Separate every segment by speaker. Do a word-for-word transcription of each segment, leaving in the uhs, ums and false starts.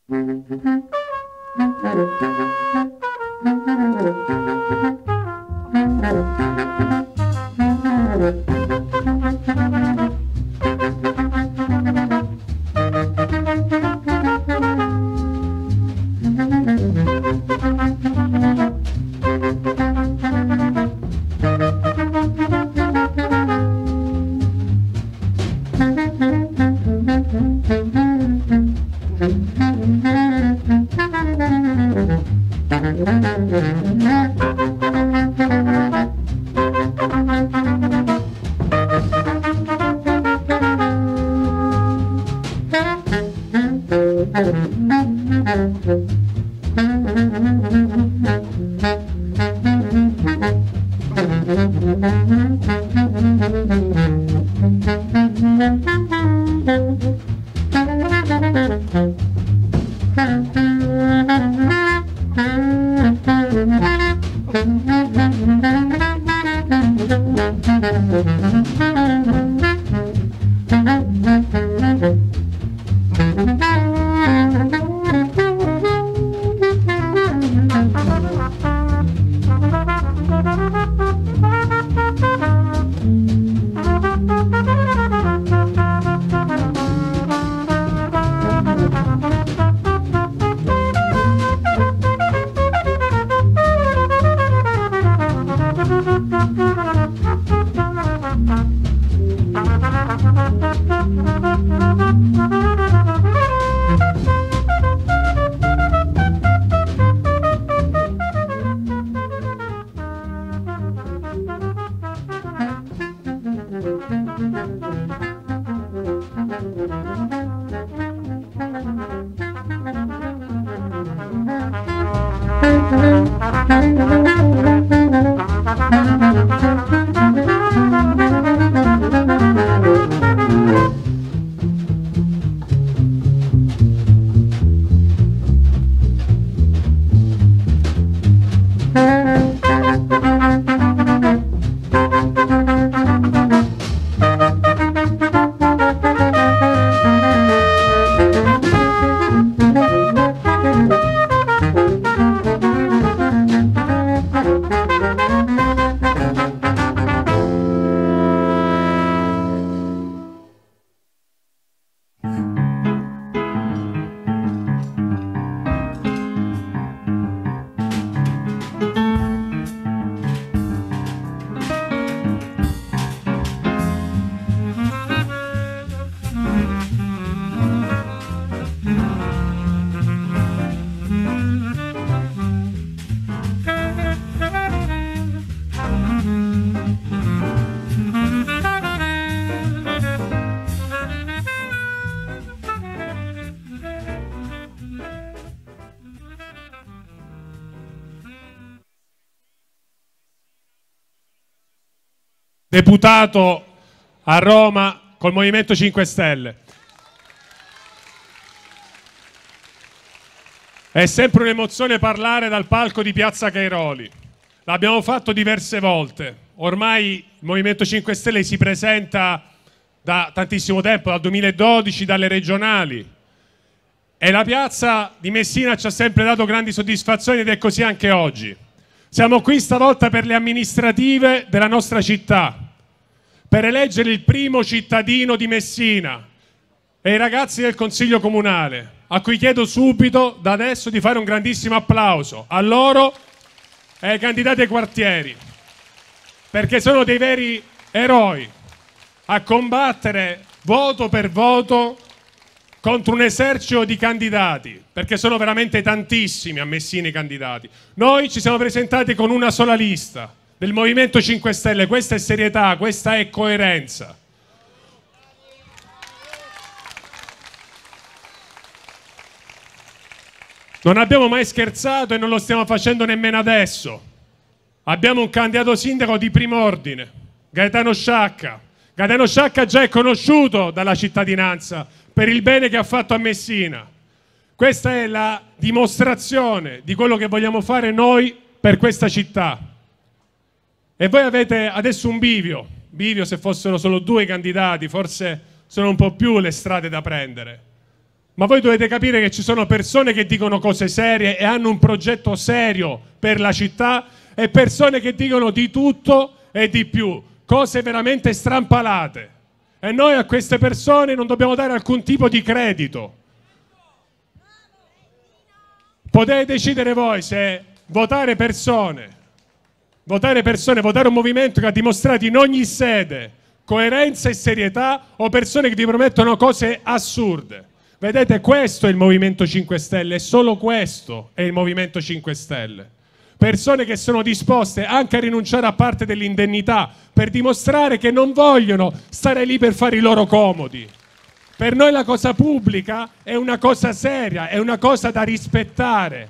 Speaker 1: Deputato a Roma col Movimento cinque Stelle. È sempre un'emozione parlare dal palco di Piazza Cairoli. L'abbiamo fatto diverse volte. Ormai il Movimento cinque Stelle si presenta da tantissimo tempo, dal duemiladodici, dalle regionali. E la piazza di Messina ci ha sempre dato grandi soddisfazioni ed è così anche oggi. Siamo qui stavolta per le amministrative della nostra città, per eleggere il primo cittadino di Messina e i ragazzi del Consiglio Comunale, a cui chiedo subito, da adesso, di fare un grandissimo applauso a loro e ai candidati ai quartieri, perché sono dei veri eroi a combattere voto per voto contro un esercito di candidati, perché sono veramente tantissimi a Messina i candidati. Noi ci siamo presentati con una sola lista, del Movimento cinque Stelle. Questa è serietà, questa è coerenza. Non abbiamo mai scherzato e non lo stiamo facendo nemmeno adesso. Abbiamo un candidato sindaco di primo ordine, Gaetano Sciacca. Gaetano Sciacca già è conosciuto dalla cittadinanza per il bene che ha fatto a Messina. Questa è la dimostrazione di quello che vogliamo fare noi per questa città. E voi avete adesso un bivio. Bivio, se fossero solo due candidati, forse sono un po' più le strade da prendere. Ma voi dovete capire che ci sono persone che dicono cose serie e hanno un progetto serio per la città e persone che dicono di tutto e di più, cose veramente strampalate. E noi a queste persone non dobbiamo dare alcun tipo di credito. Potete decidere voi se votare persone, votare persone, votare un movimento che ha dimostrato in ogni sede coerenza e serietà o persone che vi promettono cose assurde. Vedete, questo è il Movimento cinque Stelle, e solo questo è il Movimento cinque Stelle. Persone che sono disposte anche a rinunciare a parte dell'indennità per dimostrare che non vogliono stare lì per fare i loro comodi. Per noi la cosa pubblica è una cosa seria, è una cosa da rispettare.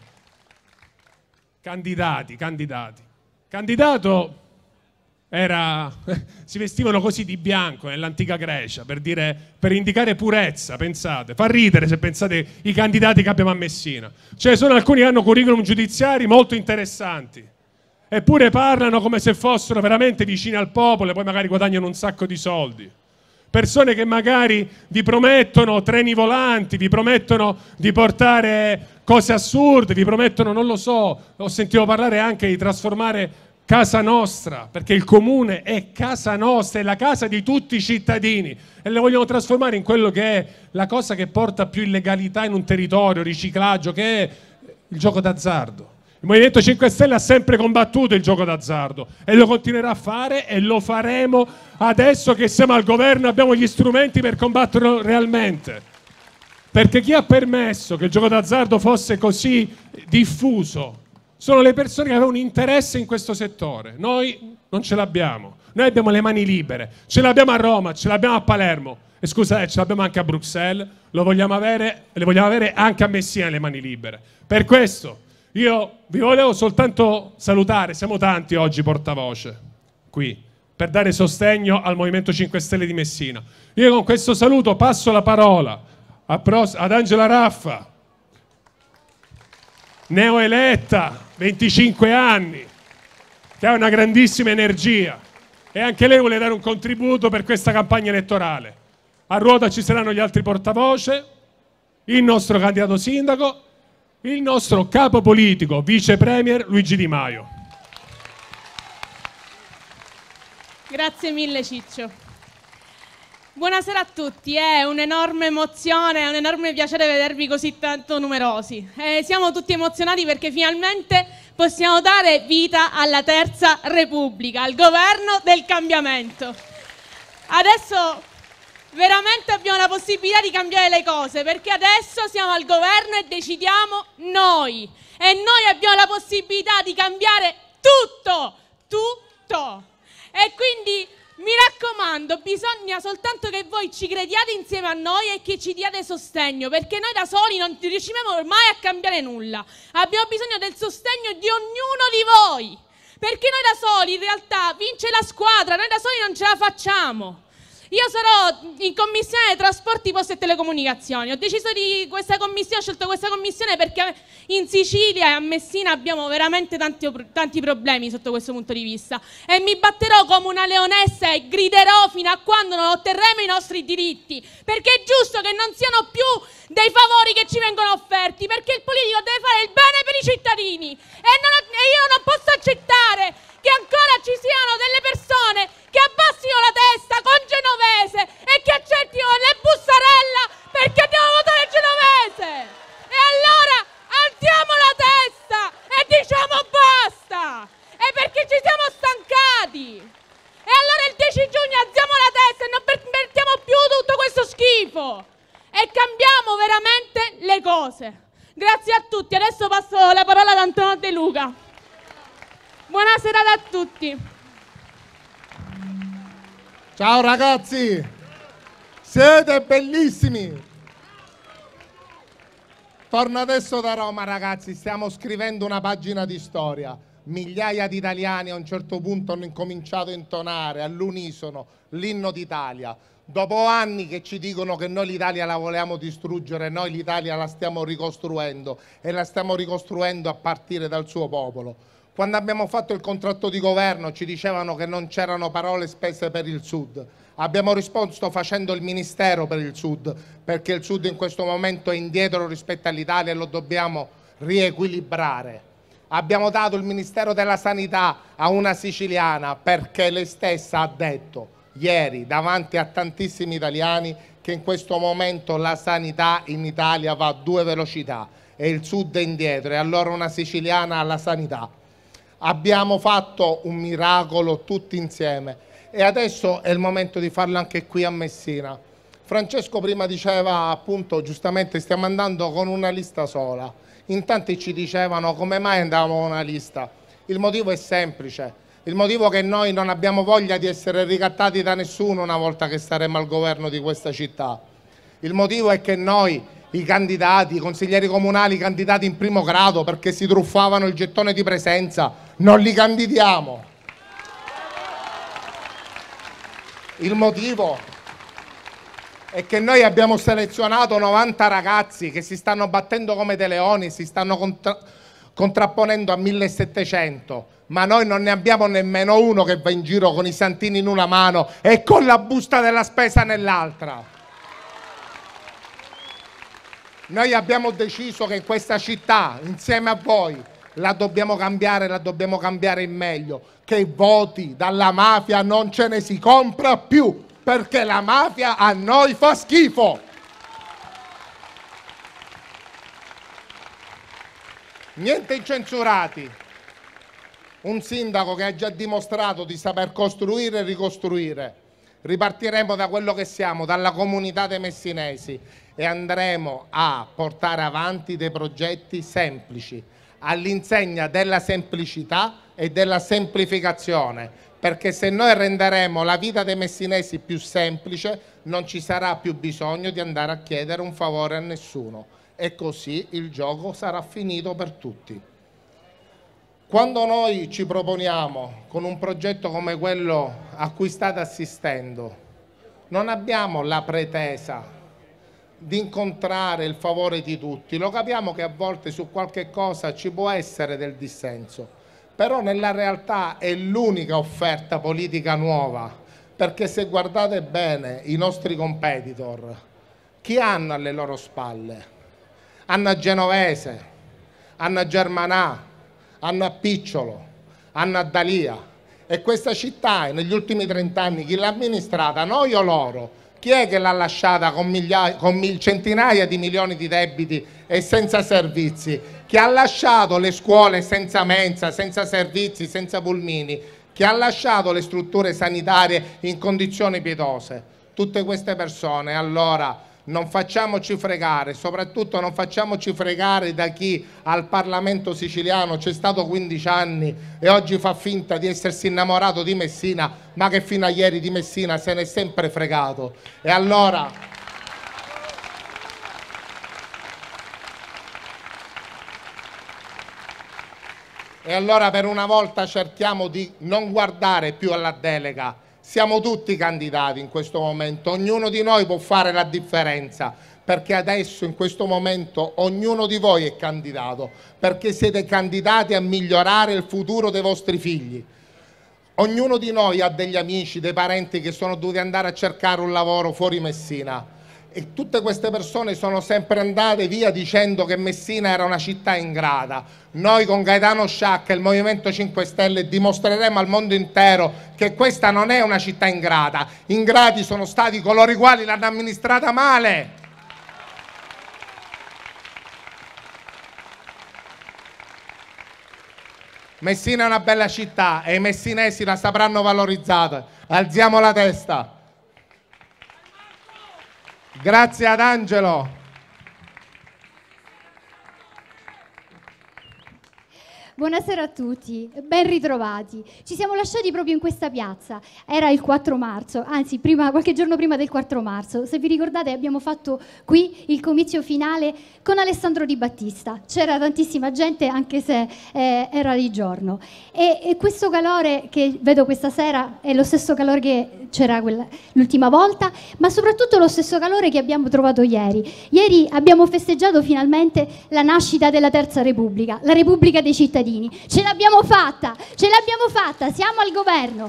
Speaker 1: Candidati, candidati. Candidato era... si vestivano così di bianco nell'antica Grecia per dire, per indicare purezza, pensate. Fa ridere se pensate i candidati che abbiamo a Messina. Ce ne sono alcuni che hanno curriculum giudiziari molto interessanti. Eppure parlano come se fossero veramente vicini al popolo e poi magari guadagnano un sacco di soldi. Persone che magari vi promettono treni volanti, vi promettono di portare cose assurde, vi promettono, non lo so, ho sentito parlare anche di trasformare casa nostra, perché il comune è casa nostra, è la casa di tutti i cittadini e le vogliono trasformare in quello che è la cosa che porta più illegalità in un territorio, riciclaggio, che è il gioco d'azzardo. Il Movimento cinque Stelle ha sempre combattuto il gioco d'azzardo e lo continuerà a fare e lo faremo adesso che siamo al governo e abbiamo gli strumenti per combatterlo realmente. Perché chi ha permesso che il gioco d'azzardo fosse così diffuso sono le persone che avevano un interesse in questo settore. Noi non ce l'abbiamo. Noi abbiamo le mani libere. Ce l'abbiamo a Roma, ce l'abbiamo a Palermo. E scusate, ce l'abbiamo anche a Bruxelles. Lo vogliamo avere, le vogliamo avere anche a Messina le mani libere. Per questo io vi volevo soltanto salutare, siamo tanti oggi portavoce qui, per dare sostegno al Movimento cinque Stelle di Messina. Io con questo saluto passo la parola ad Angela Raffa, neoeletta, venticinque anni, che ha una grandissima energia e anche lei vuole dare un contributo per questa campagna elettorale. A ruota ci saranno gli altri portavoce, il nostro candidato sindaco, il nostro capo politico, vice premier Luigi Di Maio.
Speaker 2: Grazie mille Ciccio. Buonasera a tutti, è un'enorme emozione, è un enorme piacere vedervi così tanto numerosi. Eh, siamo tutti emozionati perché finalmente possiamo dare vita alla Terza Repubblica, al governo del cambiamento. Adesso veramente abbiamo la possibilità di cambiare le cose, perché adesso siamo al governo e decidiamo noi. E noi abbiamo la possibilità di cambiare tutto, tutto. E quindi mi raccomando, bisogna soltanto che voi ci crediate insieme a noi e che ci diate sostegno, perché noi da soli non riusciremo mai a cambiare nulla. Abbiamo bisogno del sostegno di ognuno di voi, perché noi da soli in realtà vince la squadra, noi da soli non ce la facciamo. Io sarò in commissione trasporti, poste e telecomunicazioni. Ho deciso di questa commissione, ho scelto questa commissione perché in Sicilia e a Messina abbiamo veramente tanti, tanti problemi sotto questo punto di vista. E mi batterò come una leonessa e griderò fino a quando non otterremo i nostri diritti. Perché è giusto che non siano più dei favori che ci vengono offerti, perché il politico deve fare il bene per i cittadini. E, non, e io non posso accettare che ancora ci siano delle persone che abbassino la testa con Genovese e che accettino le bussarella perché andiamo a votare Genovese. E allora alziamo la testa e diciamo basta. È perché ci siamo stancati. E allora il dieci giugno alziamo la testa e non permettiamo più tutto questo schifo. E cambiamo veramente le cose. Grazie a tutti. Adesso passo la parola ad Antonio De Luca. Buonasera a tutti.
Speaker 3: Ciao ragazzi, siete bellissimi. Torno adesso da Roma, ragazzi, stiamo scrivendo una pagina di storia. Migliaia di italiani a un certo punto hanno incominciato a intonare all'unisono l'inno d'Italia. Dopo anni che ci dicono che noi l'Italia la volevamo distruggere, noi l'Italia la stiamo ricostruendo e la stiamo ricostruendo a partire dal suo popolo. Quando abbiamo fatto il contratto di governo ci dicevano che non c'erano parole spese per il Sud. Abbiamo risposto facendo il Ministero per il Sud, perché il Sud in questo momento è indietro rispetto all'Italia e lo dobbiamo riequilibrare. Abbiamo dato il Ministero della Sanità a una siciliana perché lei stessa ha detto ieri davanti a tantissimi italiani che in questo momento la sanità in Italia va a due velocità e il Sud è indietro, e allora una siciliana alla sanità. Abbiamo fatto un miracolo tutti insieme e adesso è il momento di farlo anche qui a Messina. Francesco prima diceva, appunto, giustamente stiamo andando con una lista sola. In tanti ci dicevano come mai andavamo con una lista. Il motivo è semplice, il motivo è che noi non abbiamo voglia di essere ricattati da nessuno una volta che staremo al governo di questa città. Il motivo è che noi, i candidati, i consiglieri comunali candidati in primo grado perché si truffavano il gettone di presenza, non li candidiamo. Il motivo è che noi abbiamo selezionato novanta ragazzi che si stanno battendo come dei leoni, si stanno contra- contrapponendo a millesettecento, ma noi non ne abbiamo nemmeno uno che va in giro con i santini in una mano e con la busta della spesa nell'altra. Noi abbiamo deciso che in questa città, insieme a voi, la dobbiamo cambiare, la dobbiamo cambiare in meglio, che i voti dalla mafia non ce ne si compra più, perché la mafia a noi fa schifo. Niente incensurati. Un sindaco che ha già dimostrato di saper costruire e ricostruire. Ripartiremo da quello che siamo, dalla comunità dei messinesi, e andremo a portare avanti dei progetti semplici, all'insegna della semplicità e della semplificazione, perché se noi renderemo la vita dei messinesi più semplice non ci sarà più bisogno di andare a chiedere un favore a nessuno e così il gioco sarà finito per tutti. Quando noi ci proponiamo con un progetto come quello a cui state assistendo, non abbiamo la pretesa di incontrare il favore di tutti, lo capiamo che a volte su qualche cosa ci può essere del dissenso, però nella realtà è l'unica offerta politica nuova, perché se guardate bene i nostri competitor, chi hanno alle loro spalle? Hanno a Genovese, hanno a Germanà, hanno a Picciolo, hanno a Dalia, e questa città negli ultimi trent'anni chi l'ha amministrata, noi o loro? Chi è che l'ha lasciata con, migliaia, con mil, centinaia di milioni di debiti e senza servizi? Chi ha lasciato le scuole senza mensa, senza servizi, senza pulmini? Chi ha lasciato le strutture sanitarie in condizioni pietose? Tutte queste persone. Allora non facciamoci fregare, soprattutto non facciamoci fregare da chi al Parlamento siciliano c'è stato quindici anni e oggi fa finta di essersi innamorato di Messina, ma che fino a ieri di Messina se n'è sempre fregato. E allora e allora per una volta cerchiamo di non guardare più alla delega. Siamo tutti candidati in questo momento, ognuno di noi può fare la differenza, perché adesso in questo momento ognuno di voi è candidato, perché siete candidati a migliorare il futuro dei vostri figli. Ognuno di noi ha degli amici, dei parenti che sono dovuti andare a cercare un lavoro fuori Messina e tutte queste persone sono sempre andate via dicendo che Messina era una città ingrata. Noi con Gaetano Sciacca e il Movimento cinque Stelle dimostreremo al mondo intero che questa non è una città ingrata. Ingrati sono stati coloro i quali l'hanno amministrata male. Messina è una bella città e i messinesi la sapranno valorizzare. Alziamo la testa. Grazie ad Angelo.
Speaker 4: Buonasera a tutti, ben ritrovati. Ci siamo lasciati proprio in questa piazza, era il quattro marzo, anzi prima, qualche giorno prima del quattro marzo. Se vi ricordate abbiamo fatto qui il comizio finale con Alessandro Di Battista. C'era tantissima gente anche se eh, era di giorno. E, e questo calore che vedo questa sera è lo stesso calore che c'era l'ultima volta, ma soprattutto lo stesso calore che abbiamo trovato ieri. Ieri abbiamo festeggiato finalmente la nascita della Terza Repubblica, la Repubblica dei cittadini. Ce l'abbiamo fatta, ce l'abbiamo fatta, siamo al governo.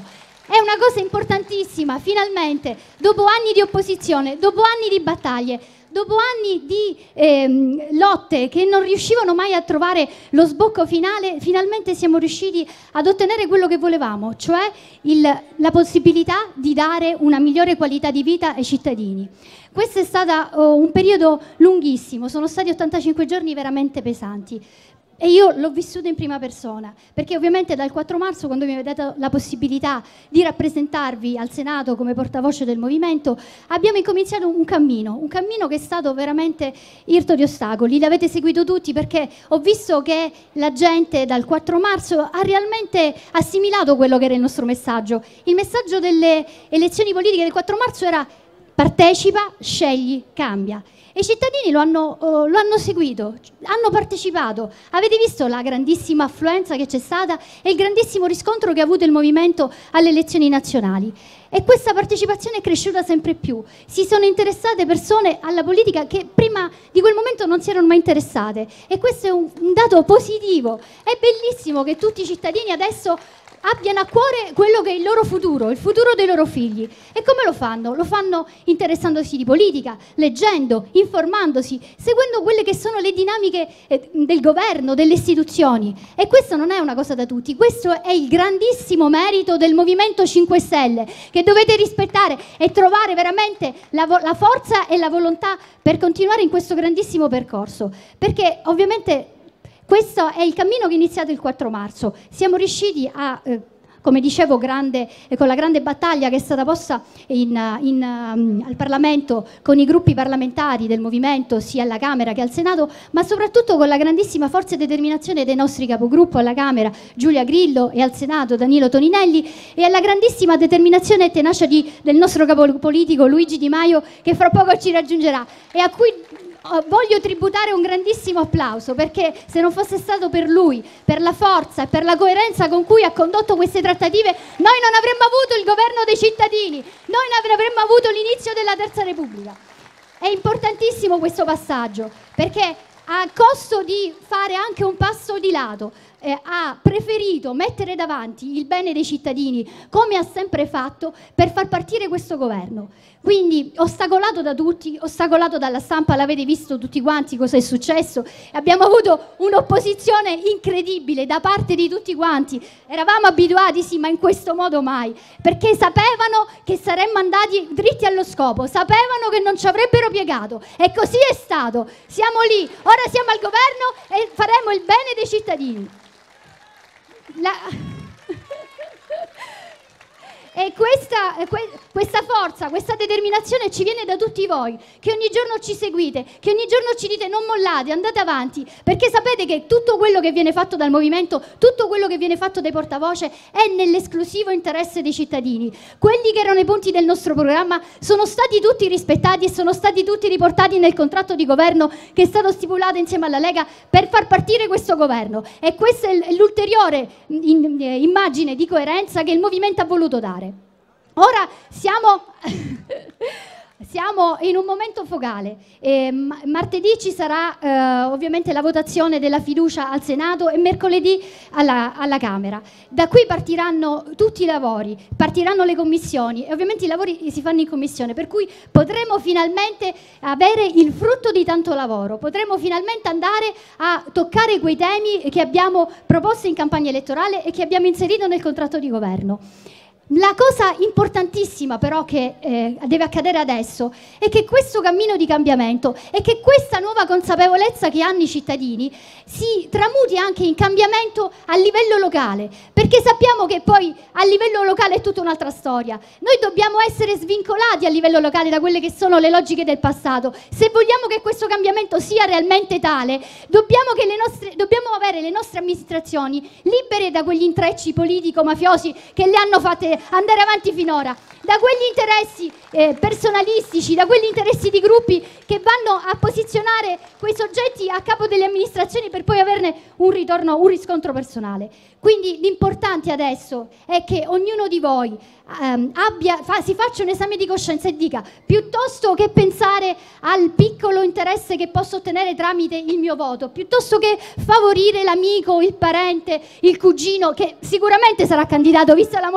Speaker 4: È una cosa importantissima, finalmente, dopo anni di opposizione, dopo anni di battaglie, dopo anni di ehm, lotte che non riuscivano mai a trovare lo sbocco finale, finalmente siamo riusciti ad ottenere quello che volevamo, cioè il, la possibilità di dare una migliore qualità di vita ai cittadini. Questo è stato oh, un periodo lunghissimo, sono stati ottantacinque giorni veramente pesanti. E io l'ho vissuto in prima persona, perché ovviamente dal quattro marzo, quando mi avete dato la possibilità di rappresentarvi al Senato come portavoce del movimento, abbiamo incominciato un cammino, un cammino che è stato veramente irto di ostacoli. L'avete seguito tutti, perché ho visto che la gente dal quattro marzo ha realmente assimilato quello che era il nostro messaggio. Il messaggio delle elezioni politiche del quattro marzo era: partecipa, scegli, cambia. E i cittadini lo hanno, uh, lo hanno seguito, hanno partecipato. Avete visto la grandissima affluenza che c'è stata e il grandissimo riscontro che ha avuto il movimento alle elezioni nazionali. E questa partecipazione è cresciuta sempre più. Si sono interessate persone alla politica che prima di quel momento non si erano mai interessate. E questo è un, un dato positivo. È bellissimo che tutti i cittadini adesso abbiano a cuore quello che è il loro futuro, il futuro dei loro figli. E come lo fanno? Lo fanno interessandosi di politica, leggendo, informandosi, seguendo quelle che sono le dinamiche eh, del governo, delle istituzioni. E questa non è una cosa da tutti, questo è il grandissimo merito del Movimento cinque Stelle, che dovete rispettare e trovare veramente la, la forza e la volontà per continuare in questo grandissimo percorso. Perché ovviamente questo è il cammino che è iniziato il quattro marzo. Siamo riusciti a, eh, come dicevo, grande, eh, con la grande battaglia che è stata posta in, in, um, al Parlamento, con i gruppi parlamentari del movimento, sia alla Camera che al Senato, ma soprattutto con la grandissima forza e determinazione dei nostri capogruppo alla Camera, Giulia Grillo, e al Senato, Danilo Toninelli, e alla grandissima determinazione e tenacia di, del nostro capo politico, Luigi Di Maio, che fra poco ci raggiungerà, e a cui voglio tributare un grandissimo applauso, perché se non fosse stato per lui, per la forza e per la coerenza con cui ha condotto queste trattative, noi non avremmo avuto il governo dei cittadini, noi non avremmo avuto l'inizio della Terza Repubblica. È importantissimo questo passaggio, perché a costo di fare anche un passo di lato, eh, ha preferito mettere davanti il bene dei cittadini, come ha sempre fatto, per far partire questo governo. Quindi ostacolato da tutti, ostacolato dalla stampa, l'avete visto tutti quanti cosa è successo. Abbiamo avuto un'opposizione incredibile da parte di tutti quanti. Eravamo abituati, sì, ma in questo modo mai, perché sapevano che saremmo andati dritti allo scopo, sapevano che non ci avrebbero piegato, e così è stato. Siamo lì, ora siamo al governo e faremo il bene dei cittadini. La... E questa, questa forza, questa determinazione ci viene da tutti voi, che ogni giorno ci seguite, che ogni giorno ci dite: non mollate, andate avanti, perché sapete che tutto quello che viene fatto dal movimento, tutto quello che viene fatto dai portavoce è nell'esclusivo interesse dei cittadini. Quelli che erano i punti del nostro programma sono stati tutti rispettati e sono stati tutti riportati nel contratto di governo che è stato stipulato insieme alla Lega per far partire questo governo, e questa è l'ulteriore immagine di coerenza che il movimento ha voluto dare. Ora siamo, siamo in un momento focale. Eh, martedì ci sarà eh, ovviamente la votazione della fiducia al Senato e mercoledì alla, alla Camera. Da qui partiranno tutti i lavori, partiranno le commissioni, e ovviamente i lavori si fanno in commissione, per cui potremo finalmente avere il frutto di tanto lavoro, potremo finalmente andare a toccare quei temi che abbiamo proposto in campagna elettorale e che abbiamo inserito nel contratto di governo. La cosa importantissima però che eh, deve accadere adesso è che questo cammino di cambiamento e che questa nuova consapevolezza che hanno i cittadini si tramuti anche in cambiamento a livello locale, perché sappiamo che poi a livello locale è tutta un'altra storia. Noi dobbiamo essere svincolati a livello locale da quelle che sono le logiche del passato. Se vogliamo che questo cambiamento sia realmente tale, dobbiamo, che le nostre, dobbiamo avere le nostre amministrazioni libere da quegli intrecci politico-mafiosi che le hanno fatte andare avanti finora, da quegli interessi eh, personalistici, da quegli interessi di gruppi che vanno a posizionare quei soggetti a capo delle amministrazioni per poi averne un ritorno, un riscontro personale. Quindi l'importante adesso è che ognuno di voi ehm, abbia, fa, si faccia un esame di coscienza e dica: piuttosto che pensare al piccolo interesse che posso ottenere tramite il mio voto, piuttosto che favorire l'amico, il parente, il cugino, che sicuramente sarà candidato vista la moltitudine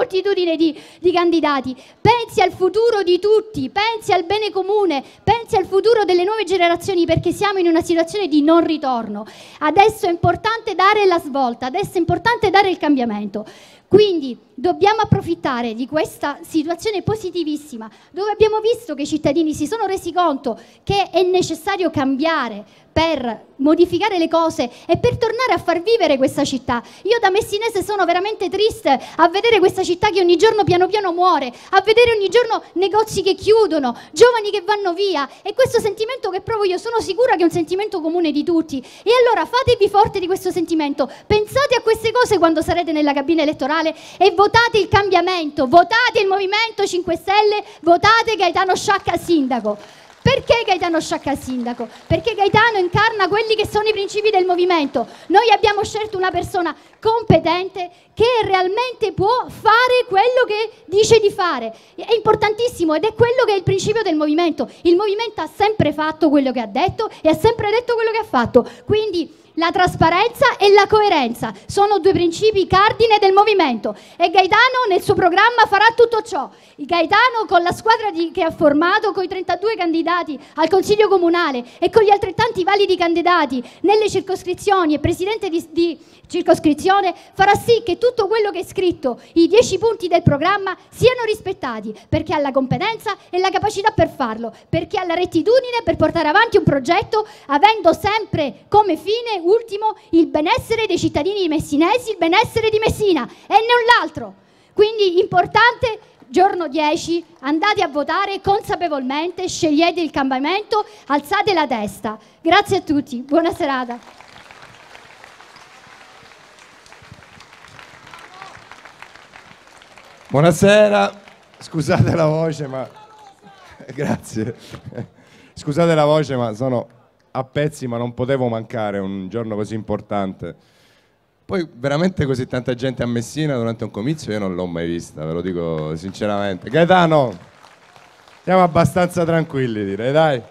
Speaker 4: decine di, di candidati. Pensi al futuro di tutti, pensi al bene comune, pensi al futuro delle nuove generazioni, perché siamo in una situazione di non ritorno. Adesso è importante dare la svolta, adesso è importante dare il cambiamento. Quindi dobbiamo approfittare di questa situazione positivissima, dove abbiamo visto che i cittadini si sono resi conto che è necessario cambiare per modificare le cose e per tornare a far vivere questa città. Io da messinese sono veramente triste a vedere questa città che ogni giorno piano piano muore, a vedere ogni giorno negozi che chiudono, giovani che vanno via, e questo sentimento che provo io sono sicura che è un sentimento comune di tutti. E allora fatevi forte di questo sentimento, pensate a queste cose quando sarete nella cabina elettorale e votate il cambiamento, votate il Movimento cinque Stelle, votate Gaetano Sciacca sindaco. Perché Gaetano Sciacca sindaco? Perché Gaetano incarna quelli che sono i principi del movimento. Noi abbiamo scelto una persona competente che realmente può fare quello che dice di fare. È importantissimo ed è quello che è il principio del movimento. Il movimento ha sempre fatto quello che ha detto e ha sempre detto quello che ha fatto. Quindi la trasparenza e la coerenza sono due principi cardine del movimento e Gaetano nel suo programma farà tutto ciò. Il Gaetano con la squadra di, che ha formato, con i trentadue candidati al Consiglio Comunale e con gli altrettanti validi candidati nelle circoscrizioni e presidente di, di circoscrizione, farà sì che tutto quello che è scritto, i dieci punti del programma, siano rispettati, perché ha la competenza e la capacità per farlo, perché ha la rettitudine per portare avanti un progetto avendo sempre come fine ultimo il benessere dei cittadini messinesi, il benessere di Messina e non l'altro. Quindi importante, giorno dieci, andate a votare consapevolmente, scegliete il cambiamento, alzate la testa. Grazie a tutti, buona serata.
Speaker 5: Buonasera, scusate la voce ma... Grazie. Scusate la voce ma sono a pezzi, ma non potevo mancare un giorno così importante. Poi veramente così tanta gente a Messina durante un comizio io non l'ho mai vista, ve lo dico sinceramente. Gaetano, siamo abbastanza tranquilli, direi, dai.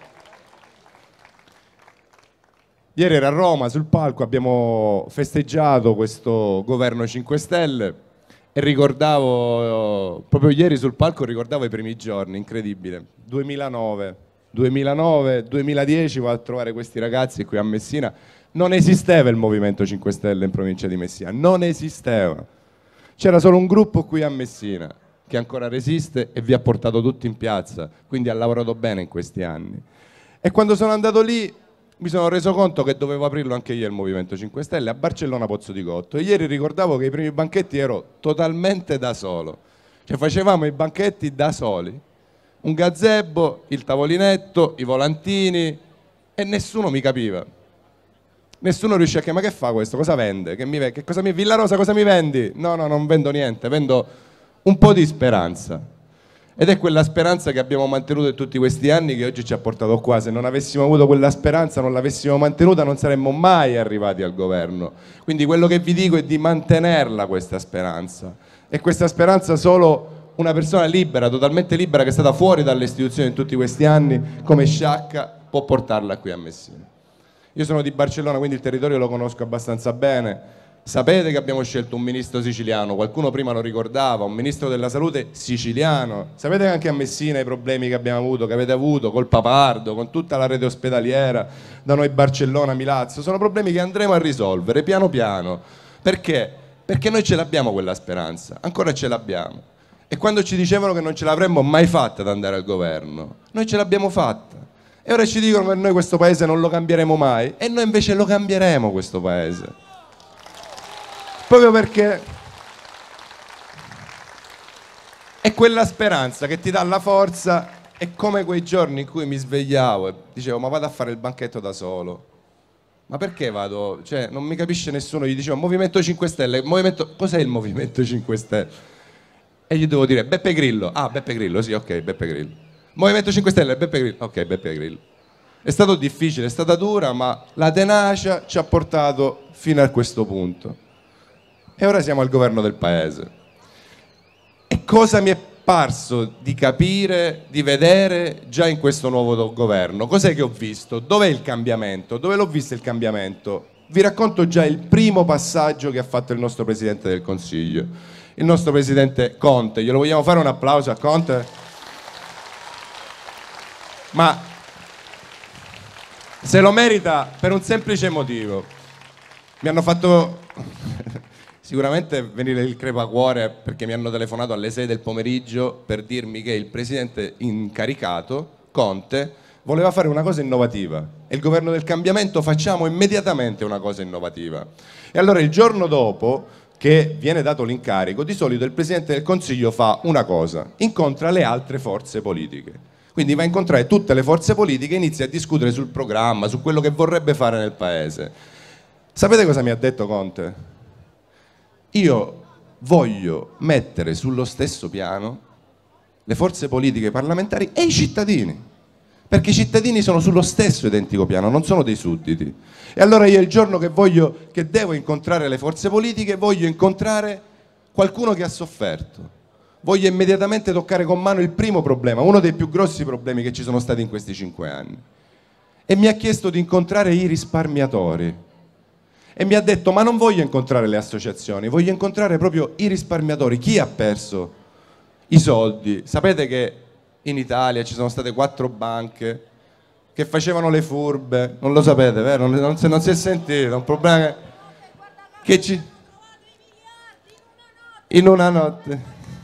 Speaker 5: Ieri ero a Roma, sul palco, abbiamo festeggiato questo governo cinque Stelle e ricordavo, proprio ieri sul palco ricordavo i primi giorni, incredibile, duemilanove, duemilanove, duemiladieci vado a trovare questi ragazzi qui a Messina, non esisteva il Movimento cinque Stelle in provincia di Messina, non esisteva, c'era solo un gruppo qui a Messina che ancora resiste e vi ha portato tutti in piazza, quindi ha lavorato bene in questi anni. E quando sono andato lì mi sono reso conto che dovevo aprirlo anche io il Movimento cinque Stelle a Barcellona Pozzodicotto e ieri ricordavo che i primi banchetti ero totalmente da solo, cioè facevamo i banchetti da soli, un gazebo, il tavolinetto, i volantini e nessuno mi capiva, nessuno riusciva a chiamare, ma che fa questo, cosa vende, che, mi, che cosa mi, Villa Rosa cosa mi vendi? No, no, non vendo niente, vendo un po' di speranza. Ed è quella speranza che abbiamo mantenuto in tutti questi anni che oggi ci ha portato qua. Se non avessimo avuto quella speranza, non l'avessimo mantenuta, non saremmo mai arrivati al governo. Quindi quello che vi dico è di mantenerla questa speranza. E questa speranza solo una persona libera, totalmente libera, che è stata fuori dalle istituzioni in tutti questi anni, come Sciacca, può portarla qui a Messina. Io sono di Barcellona, quindi il territorio lo conosco abbastanza bene. Sapete che abbiamo scelto un ministro siciliano, qualcuno prima lo ricordava, un ministro della salute siciliano. Sapete che anche a Messina i problemi che abbiamo avuto, che avete avuto col Papardo, con tutta la rete ospedaliera, da noi Barcellona, Milazzo, sono problemi che andremo a risolvere piano piano. Perché? Perché noi ce l'abbiamo quella speranza, ancora ce l'abbiamo. E quando ci dicevano che non ce l'avremmo mai fatta ad andare al governo, noi ce l'abbiamo fatta. E ora ci dicono che noi questo paese non lo cambieremo mai, e noi invece lo cambieremo questo paese. Proprio perché è quella speranza che ti dà la forza, è come quei giorni in cui mi svegliavo e dicevo ma vado a fare il banchetto da solo. Ma perché vado? Cioè non mi capisce nessuno, gli dicevo Movimento cinque Stelle, Movimento... cos'è il Movimento cinque Stelle? E gli devo dire Beppe Grillo, ah Beppe Grillo, sì ok Beppe Grillo. Movimento cinque Stelle, Beppe Grillo, ok Beppe Grillo. È stato difficile, è stata dura, ma la tenacia ci ha portato fino a questo punto. E ora siamo al governo del paese. E cosa mi è parso di capire, di vedere già in questo nuovo governo? Cos'è che ho visto? Dov'è il cambiamento? Dove l'ho visto il cambiamento? Vi racconto già il primo passaggio che ha fatto il nostro Presidente del Consiglio. il nostro presidente Conte. Glielo vogliamo fare un applauso a Conte? Ma se lo merita per un semplice motivo. Mi hanno fatto sicuramente venire il crepacuore perché mi hanno telefonato alle sei del pomeriggio per dirmi che il presidente incaricato, Conte, voleva fare una cosa innovativa. E il governo del cambiamento facciamo immediatamente una cosa innovativa. E allora il giorno dopo che viene dato l'incarico, di solito il Presidente del Consiglio fa una cosa, incontra le altre forze politiche. Quindi va a incontrare tutte le forze politiche e inizia a discutere sul programma, su quello che vorrebbe fare nel Paese. Sapete cosa mi ha detto Conte? Io voglio mettere sullo stesso piano le forze politiche parlamentari e i cittadini. Perché i cittadini sono sullo stesso identico piano, non sono dei sudditi. E allora io il giorno che voglio, che devo incontrare le forze politiche, voglio incontrare qualcuno che ha sofferto. Voglio immediatamente toccare con mano il primo problema, uno dei più grossi problemi che ci sono stati in questi cinque anni. E mi ha chiesto di incontrare i risparmiatori. E mi ha detto, ma non voglio incontrare le associazioni, voglio incontrare proprio i risparmiatori, chi ha perso i soldi. Sapete che in Italia ci sono state quattro banche che facevano le furbe, non lo sapete, vero? Non, non, non si è sentito, è un problema che, che ci... in una notte.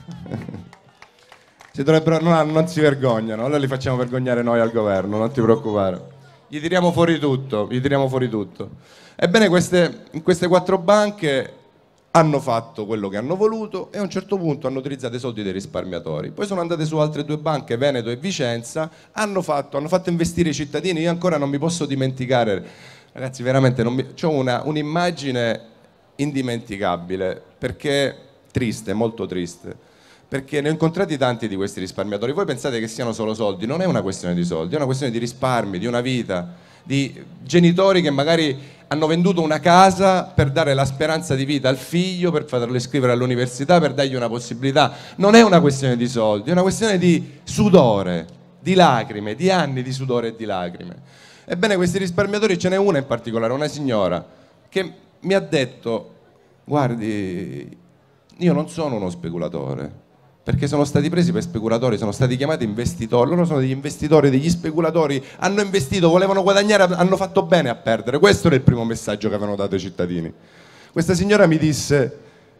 Speaker 5: Si dovrebbero, non, non si vergognano, allora li facciamo vergognare noi al governo, non ti preoccupare. Gli tiriamo fuori tutto, gli tiriamo fuori tutto. Ebbene, queste, queste quattro banche hanno fatto quello che hanno voluto e a un certo punto hanno utilizzato i soldi dei risparmiatori. Poi sono andate su altre due banche, Veneto e Vicenza, hanno fatto, hanno fatto investire i cittadini. Io ancora non mi posso dimenticare, ragazzi, veramente non mi, c'ho una, un'immagine indimenticabile, perché triste, molto triste, perché ne ho incontrati tanti di questi risparmiatori. Voi pensate che siano solo soldi? Non è una questione di soldi, è una questione di risparmi, di una vita, di genitori che magari hanno venduto una casa per dare la speranza di vita al figlio, per farlo iscrivere all'università, per dargli una possibilità. Non è una questione di soldi, è una questione di sudore, di lacrime, di anni di sudore e di lacrime. Ebbene, questi risparmiatori, ce n'è una in particolare, una signora, che mi ha detto, guardi, io non sono uno speculatore, perché sono stati presi per speculatori, sono stati chiamati investitori, loro sono degli investitori, degli speculatori, hanno investito, volevano guadagnare, hanno fatto bene a perdere. Questo era il primo messaggio che avevano dato ai cittadini. Questa signora mi disse,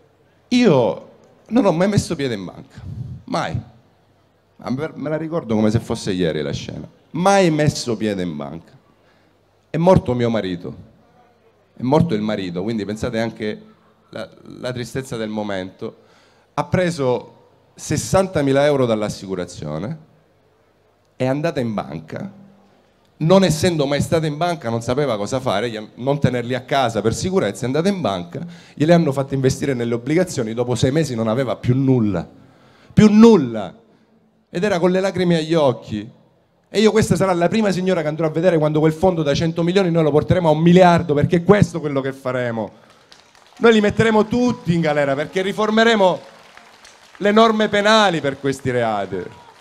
Speaker 5: io non ho mai messo piede in banca, mai, me la ricordo come se fosse ieri la scena, mai messo piede in banca. È morto mio marito, è morto il marito, quindi pensate anche la, la tristezza del momento. Ha preso sessantamila euro dall'assicurazione, è andata in banca, non essendo mai stata in banca non sapeva cosa fare, non tenerli a casa per sicurezza, è andata in banca, gliele hanno fatte investire nelle obbligazioni, dopo sei mesi non aveva più nulla, più nulla, ed era con le lacrime agli occhi. E io questa sarà la prima signora che andrò a vedere quando quel fondo da cento milioni noi lo porteremo a un miliardo, perché questo è quello che faremo. Noi li metteremo tutti in galera, perché riformeremo le norme penali per questi reati.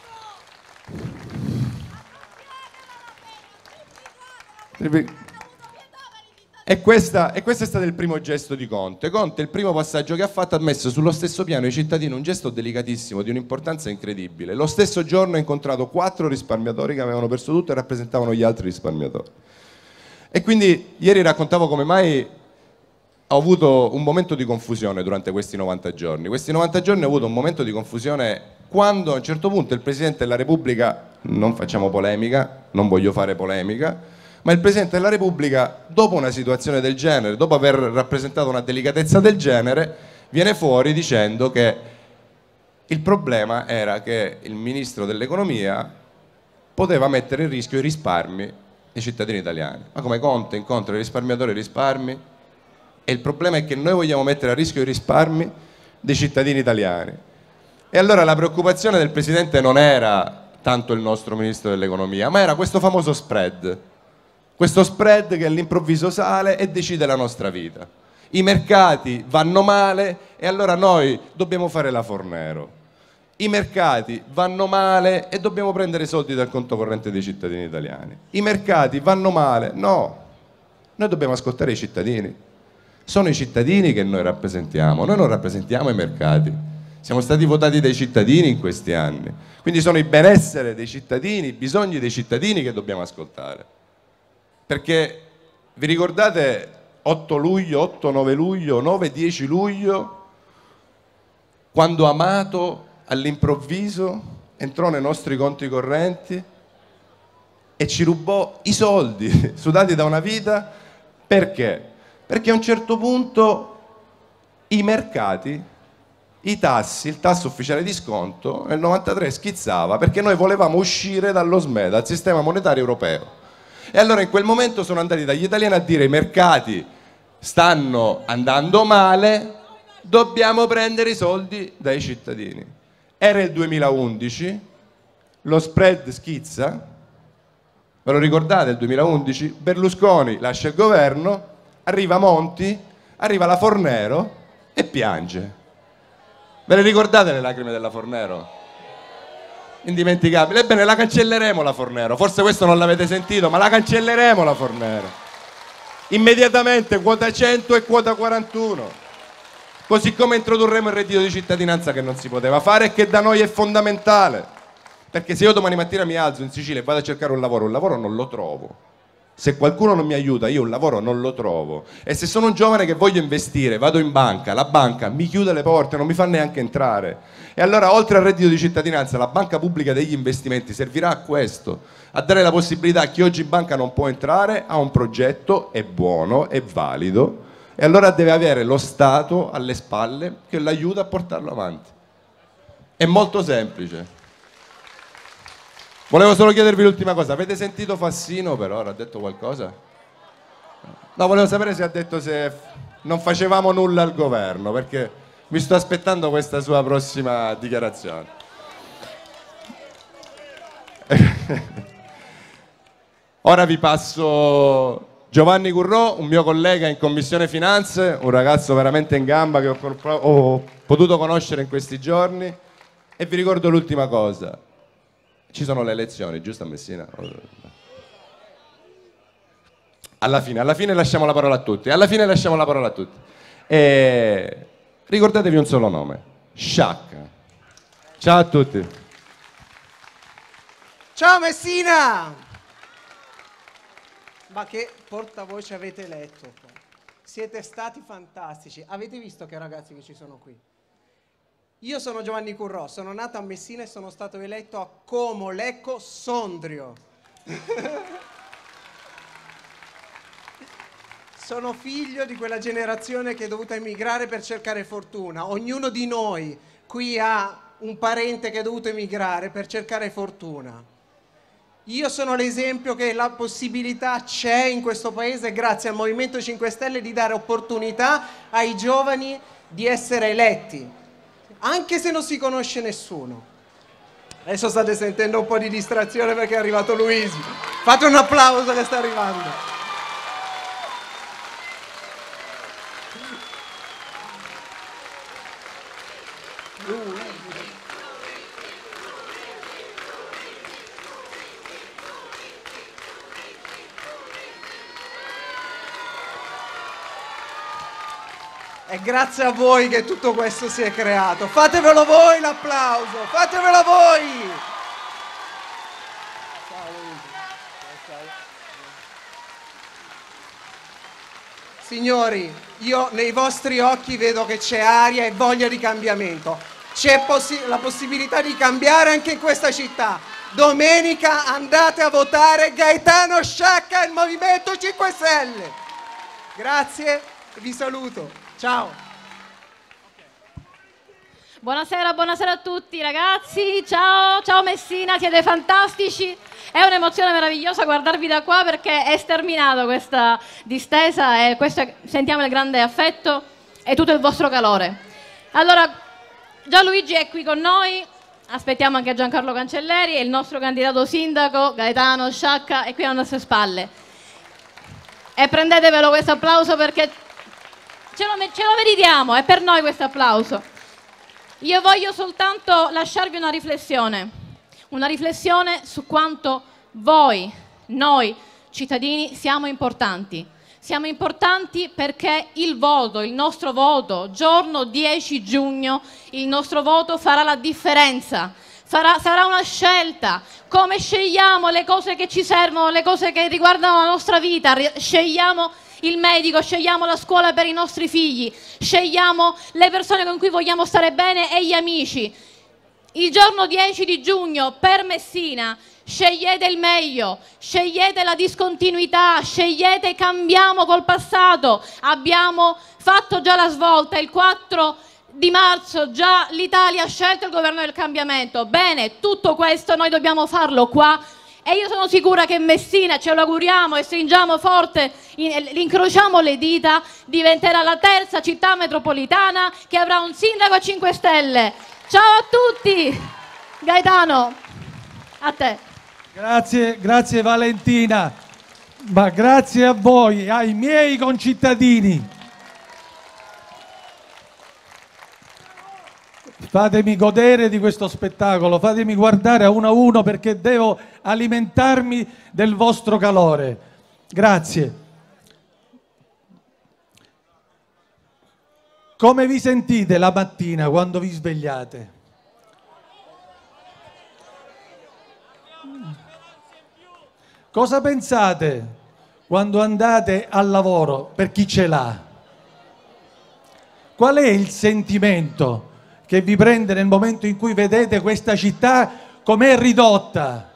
Speaker 5: E, questa, e questo è stato il primo gesto di Conte. Conte, il primo passaggio che ha fatto, ha messo sullo stesso piano i cittadini, un gesto delicatissimo, di un'importanza incredibile. Lo stesso giorno ha incontrato quattro risparmiatori che avevano perso tutto e rappresentavano gli altri risparmiatori. E quindi ieri raccontavo come mai ho avuto un momento di confusione durante questi novanta giorni. Questi novanta giorni ho avuto un momento di confusione quando a un certo punto il Presidente della Repubblica, non facciamo polemica, non voglio fare polemica, ma il Presidente della Repubblica, dopo una situazione del genere, dopo aver rappresentato una delicatezza del genere, viene fuori dicendo che il problema era che il Ministro dell'Economia poteva mettere in rischio i risparmi dei cittadini italiani. Ma come Conte incontra i risparmiatori e i risparmi? E il problema è che noi vogliamo mettere a rischio i risparmi dei cittadini italiani. E allora la preoccupazione del Presidente non era tanto il nostro Ministro dell'Economia, ma era questo famoso spread. Questo spread che all'improvviso sale e decide la nostra vita. I mercati vanno male e allora noi dobbiamo fare la Fornero. I mercati vanno male e dobbiamo prendere soldi dal conto corrente dei cittadini italiani. I mercati vanno male, no. Noi dobbiamo ascoltare i cittadini. sono i cittadini che noi rappresentiamo, noi non rappresentiamo i mercati, siamo stati votati dai cittadini in questi anni, quindi sono il benessere dei cittadini, i bisogni dei cittadini che dobbiamo ascoltare. Perché vi ricordate otto luglio, otto nove luglio, nove dieci luglio, quando Amato all'improvviso entrò nei nostri conti correnti e ci rubò i soldi sudati da una vita? Perché? Perché a un certo punto i mercati, i tassi, il tasso ufficiale di sconto nel novantatré schizzava, perché noi volevamo uscire dallo S M E, dal sistema monetario europeo. E allora in quel momento sono andati dagli italiani a dire: i mercati stanno andando male, dobbiamo prendere i soldi dai cittadini. Era il duemilaundici, lo spread schizza, ve lo ricordate il duemilaundici? Berlusconi lascia il governo, arriva Monti, arriva la Fornero e piange. Ve le ricordate le lacrime della Fornero? Indimenticabile. Ebbene, la cancelleremo la Fornero. Forse questo non l'avete sentito, ma la cancelleremo la Fornero. Immediatamente quota cento e quota quarantuno. Così come introdurremo il reddito di cittadinanza, che non si poteva fare e che da noi è fondamentale. Perché se io domani mattina mi alzo in Sicilia e vado a cercare un lavoro, un lavoro non lo trovo. Se qualcuno non mi aiuta, io un lavoro non lo trovo. E se sono un giovane che voglio investire, vado in banca, la banca mi chiude le porte, non mi fa neanche entrare. E allora, oltre al reddito di cittadinanza, la banca pubblica degli investimenti servirà a questo, a dare la possibilità a chi oggi in banca non può entrare a un progetto, è buono, è valido, e allora deve avere lo Stato alle spalle che l'aiuta a portarlo avanti. È molto semplice. Volevo solo chiedervi l'ultima cosa: avete sentito Fassino per ora? Ha detto qualcosa? No, volevo sapere se ha detto se non facevamo nulla al governo, perché mi sto aspettando questa sua prossima dichiarazione. Ora vi passo Giovanni Currò, un mio collega in Commissione Finanze, un ragazzo veramente in gamba che ho, ho potuto conoscere in questi giorni, e vi ricordo l'ultima cosa. Ci sono le elezioni, giusto a Messina? Alla fine, alla fine lasciamo la parola a tutti. Alla fine lasciamo la parola a tutti. E ricordatevi un solo nome: Sciacca. Ciao a tutti.
Speaker 6: Ciao Messina! Ma che portavoce avete eletto qua? Siete stati fantastici. Avete visto che ragazzi che ci sono qui? Io sono Giovanni Currò, sono nato a Messina e sono stato eletto a Como, Lecco, Sondrio. Sono figlio di quella generazione che è dovuta emigrare per cercare fortuna. Ognuno di noi qui ha un parente che è dovuto emigrare per cercare fortuna. Io sono l'esempio che la possibilità c'è in questo paese, grazie al Movimento cinque Stelle, di dare opportunità ai giovani di essere eletti, anche se non si conosce nessuno. Adesso state sentendo un po' di distrazione perché è arrivato Luigi. Fate un applauso che sta arrivando. È grazie a voi che tutto questo si è creato. Fatevelo voi l'applauso, fatevelo voi! Signori, io nei vostri occhi vedo che c'è aria e voglia di cambiamento. C'è possi- la possibilità di cambiare anche in questa città. Domenica andate a votare Gaetano Sciacca e il Movimento cinque Stelle. Grazie, vi saluto. Ciao.
Speaker 7: Buonasera, buonasera a tutti ragazzi, ciao, ciao Messina, siete fantastici, è un'emozione meravigliosa guardarvi da qua perché è sterminata questa distesa e questo è, sentiamo il grande affetto e tutto il vostro calore. Allora, Gianluigi è qui con noi, aspettiamo anche Giancarlo Cancelleri e il nostro candidato sindaco Gaetano Sciacca è qui alle nostre spalle. E prendetevelo questo applauso perché ce lo, ce lo meritiamo, è per noi questo applauso. Io voglio soltanto lasciarvi una riflessione, una riflessione su quanto voi, noi cittadini, siamo importanti. Siamo importanti perché il voto, il nostro voto, giorno dieci giugno, il nostro voto farà la differenza. Farà, sarà una scelta. Come scegliamo le cose che ci servono, le cose che riguardano la nostra vita, scegliamo il medico, scegliamo la scuola per i nostri figli, scegliamo le persone con cui vogliamo stare bene e gli amici. Il giorno dieci di giugno per Messina scegliete il meglio, scegliete la discontinuità, scegliete cambiamo col passato. Abbiamo fatto già la svolta, il quattro di marzo già l'Italia ha scelto il governo del cambiamento. Bene, tutto questo noi dobbiamo farlo qua e io sono sicura che Messina, ce lo auguriamo e stringiamo forte, incrociamo le dita, diventerà la terza città metropolitana che avrà un sindaco a cinque Stelle. Ciao a tutti! Gaetano, a te.
Speaker 8: Grazie, grazie Valentina, ma grazie a voi, ai miei concittadini. Fatemi godere di questo spettacolo, fatemi guardare a uno a uno perché devo alimentarmi del vostro calore. Grazie. Come vi sentite la mattina quando vi svegliate? Cosa pensate quando andate al lavoro, per chi ce l'ha? Qual è il sentimento che vi prende nel momento in cui vedete questa città com'è ridotta?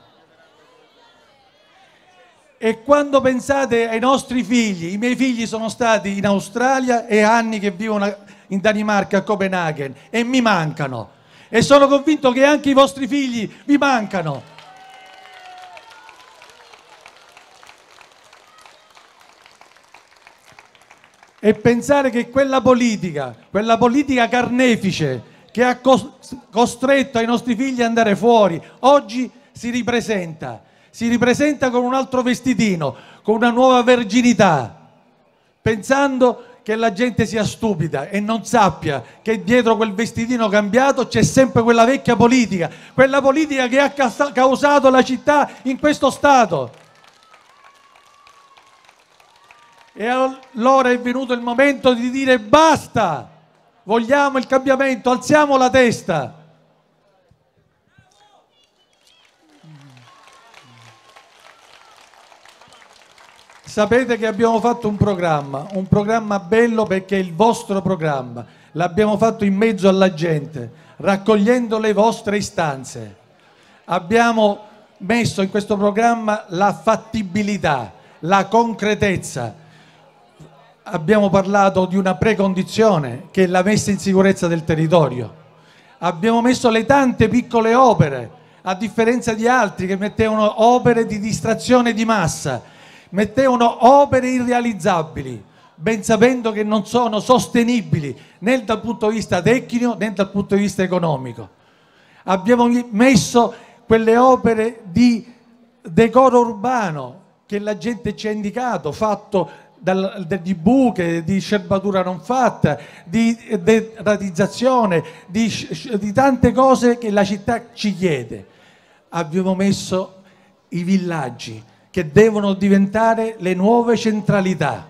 Speaker 8: E quando pensate ai nostri figli, i miei figli sono stati in Australia e anni che vivono in Danimarca, a Copenaghen, e mi mancano. E sono convinto che anche i vostri figli vi mancano. E pensare che quella politica, quella politica carnefice che ha costretto i nostri figli ad andare fuori, oggi si ripresenta, si ripresenta con un altro vestitino, con una nuova verginità, pensando che la gente sia stupida e non sappia che dietro quel vestitino cambiato c'è sempre quella vecchia politica, quella politica che ha causato la città in questo stato. E allora è venuto il momento di dire basta, vogliamo il cambiamento, alziamo la testa. Sapete che abbiamo fatto un programma, un programma bello perché è il vostro programma, l'abbiamo fatto in mezzo alla gente, raccogliendo le vostre istanze. Abbiamo messo in questo programma la fattibilità, la concretezza. Abbiamo parlato di una precondizione che è la messa in sicurezza del territorio. Abbiamo messo le tante piccole opere, a differenza di altri che mettevano opere di distrazione di massa, mettevano opere irrealizzabili, ben sapendo che non sono sostenibili né dal punto di vista tecnico né dal punto di vista economico. Abbiamo messo quelle opere di decoro urbano che la gente ci ha indicato, fatto Dal, di buche, di scerbatura non fatta, di deratizzazione, di, di tante cose che la città ci chiede. Abbiamo messo i villaggi che devono diventare le nuove centralità.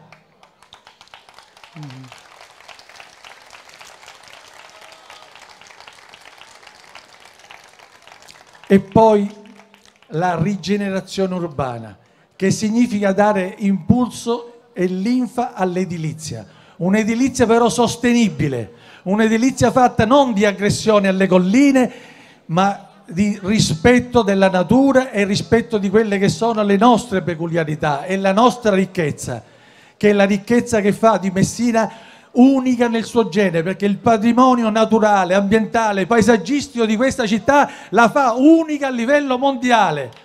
Speaker 8: E poi la rigenerazione urbana, che significa dare impulso e linfa all'edilizia, un'edilizia però sostenibile, un'edilizia fatta non di aggressione alle colline, ma di rispetto della natura e rispetto di quelle che sono le nostre peculiarità e la nostra ricchezza, che è la ricchezza che fa di Messina unica nel suo genere, perché il patrimonio naturale, ambientale, paesaggistico di questa città la fa unica a livello mondiale.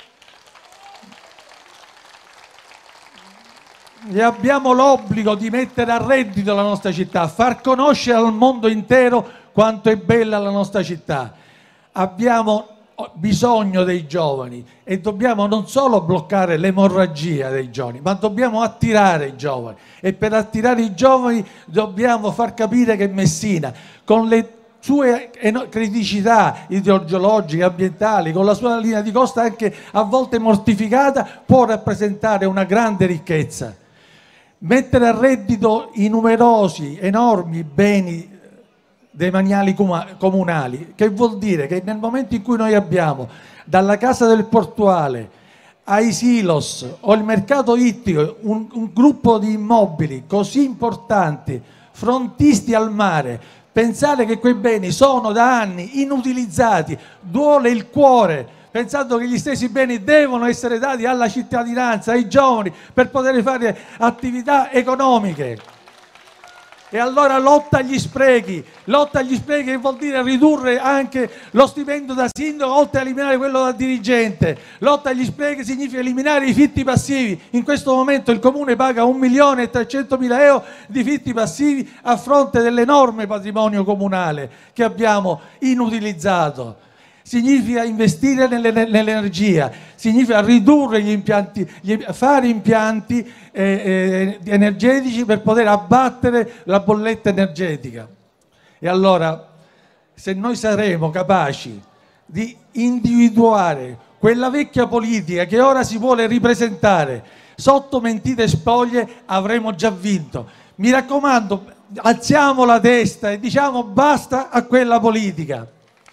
Speaker 8: E abbiamo l'obbligo di mettere a reddito la nostra città, far conoscere al mondo intero quanto è bella la nostra città. Abbiamo bisogno dei giovani e dobbiamo non solo bloccare l'emorragia dei giovani, ma dobbiamo attirare i giovani. E per attirare i giovani dobbiamo far capire che Messina, con le sue criticità idrogeologiche, ambientali, con la sua linea di costa anche a volte mortificata, può rappresentare una grande ricchezza. mettere a reddito i numerosi, enormi beni demaniali comunali, che vuol dire che nel momento in cui noi abbiamo dalla Casa del Portuale ai silos o il mercato ittico un, un gruppo di immobili così importanti, frontisti al mare, pensare che quei beni sono da anni inutilizzati, duole il cuore, pensando che gli stessi beni devono essere dati alla cittadinanza, ai giovani, per poter fare attività economiche. E allora lotta agli sprechi, lotta agli sprechi che vuol dire ridurre anche lo stipendio da sindaco oltre a eliminare quello da dirigente. Lotta agli sprechi significa eliminare i fitti passivi. In questo momento il comune paga un milione e trecentomila euro di fitti passivi a fronte dell'enorme patrimonio comunale che abbiamo inutilizzato. Significa investire nell'energia, significa ridurre gli impianti, fare impianti eh, eh, energetici per poter abbattere la bolletta energetica. E allora, se noi saremo capaci di individuare quella vecchia politica che ora si vuole ripresentare sotto mentite spoglie, avremo già vinto. Mi raccomando, alziamo la testa e diciamo basta a quella politica.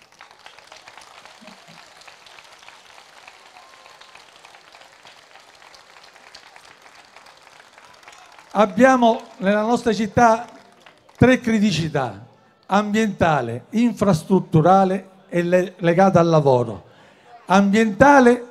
Speaker 8: Abbiamo nella nostra città tre criticità: ambientale, infrastrutturale e le- legata al lavoro. Ambientale,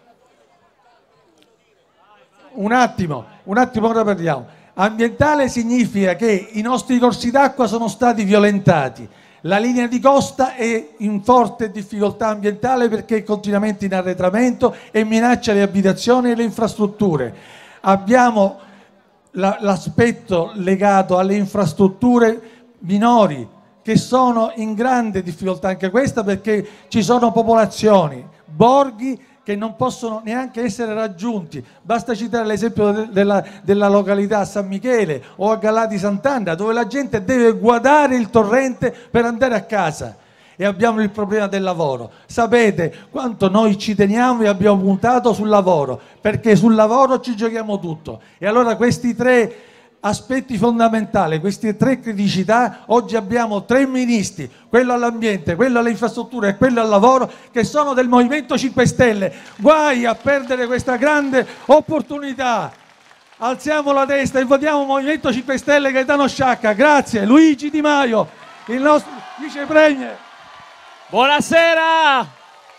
Speaker 8: un attimo, un attimo ora parliamo. Ambientale significa che i nostri corsi d'acqua sono stati violentati. La linea di costa è in forte difficoltà ambientale perché è continuamente in arretramento e minaccia le abitazioni e le infrastrutture. Abbiamo l'aspetto legato alle infrastrutture minori che sono in grande difficoltà anche questa, perché ci sono popolazioni, borghi che non possono neanche essere raggiunti. Basta citare l'esempio de della, della località San Michele o a Galà di Sant'Anna, dove la gente deve guardare il torrente per andare a casa. E abbiamo il problema del lavoro. Sapete quanto noi ci teniamo e abbiamo puntato sul lavoro, perché sul lavoro ci giochiamo tutto. E allora questi tre aspetti fondamentali, queste tre criticità, oggi abbiamo tre ministri, quello all'ambiente, quello alle infrastrutture e quello al lavoro, che sono del Movimento cinque Stelle. Guai a perdere questa grande opportunità. Alziamo la testa e votiamo Movimento cinque Stelle Gaetano Sciacca. Grazie. Luigi Di Maio, il nostro vice premier.
Speaker 9: Buonasera!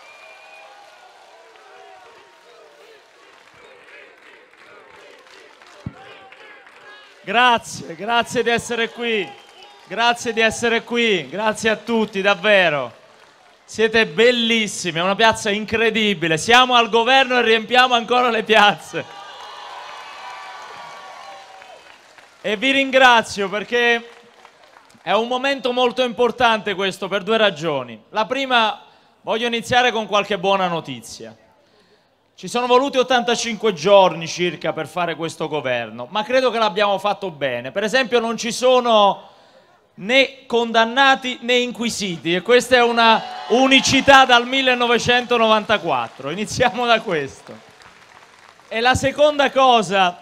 Speaker 9: Grazie, grazie di essere qui, grazie di essere qui, grazie a tutti, davvero. Siete bellissimi, è una piazza incredibile, siamo al governo e riempiamo ancora le piazze. E vi ringrazio perché è un momento molto importante questo per due ragioni. La prima, voglio iniziare con qualche buona notizia. Ci sono voluti ottantacinque giorni circa per fare questo governo, ma credo che l'abbiamo fatto bene. Per esempio non ci sono né condannati né inquisiti e questa è una unicità dal millenovecentonovantaquattro. Iniziamo da questo. E la seconda cosa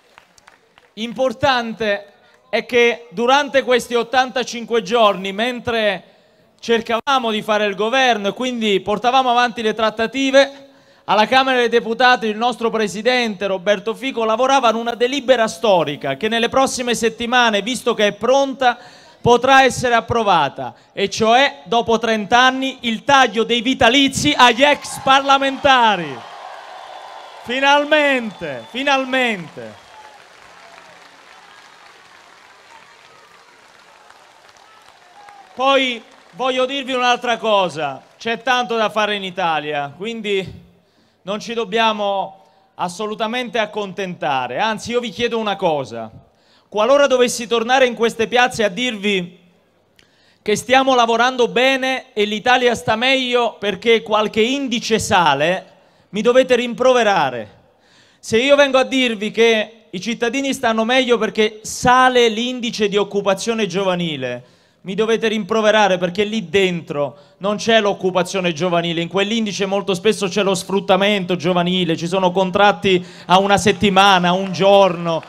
Speaker 9: importante è che durante questi ottantacinque giorni, mentre cercavamo di fare il governo e quindi portavamo avanti le trattative, alla Camera dei Deputati il nostro presidente Roberto Fico lavorava ad una delibera storica che nelle prossime settimane, visto che è pronta, potrà essere approvata, e cioè dopo trent'anni il taglio dei vitalizi agli ex parlamentari. Finalmente, finalmente. Poi voglio dirvi un'altra cosa, c'è tanto da fare in Italia, quindi non ci dobbiamo assolutamente accontentare, anzi io vi chiedo una cosa: qualora dovessi tornare in queste piazze a dirvi che stiamo lavorando bene e l'Italia sta meglio perché qualche indice sale, mi dovete rimproverare. Se io vengo a dirvi che i cittadini stanno meglio perché sale l'indice di occupazione giovanile, mi dovete rimproverare perché lì dentro non c'è l'occupazione giovanile, in quell'indice molto spesso c'è lo sfruttamento giovanile, ci sono contratti a una settimana, a un giorno.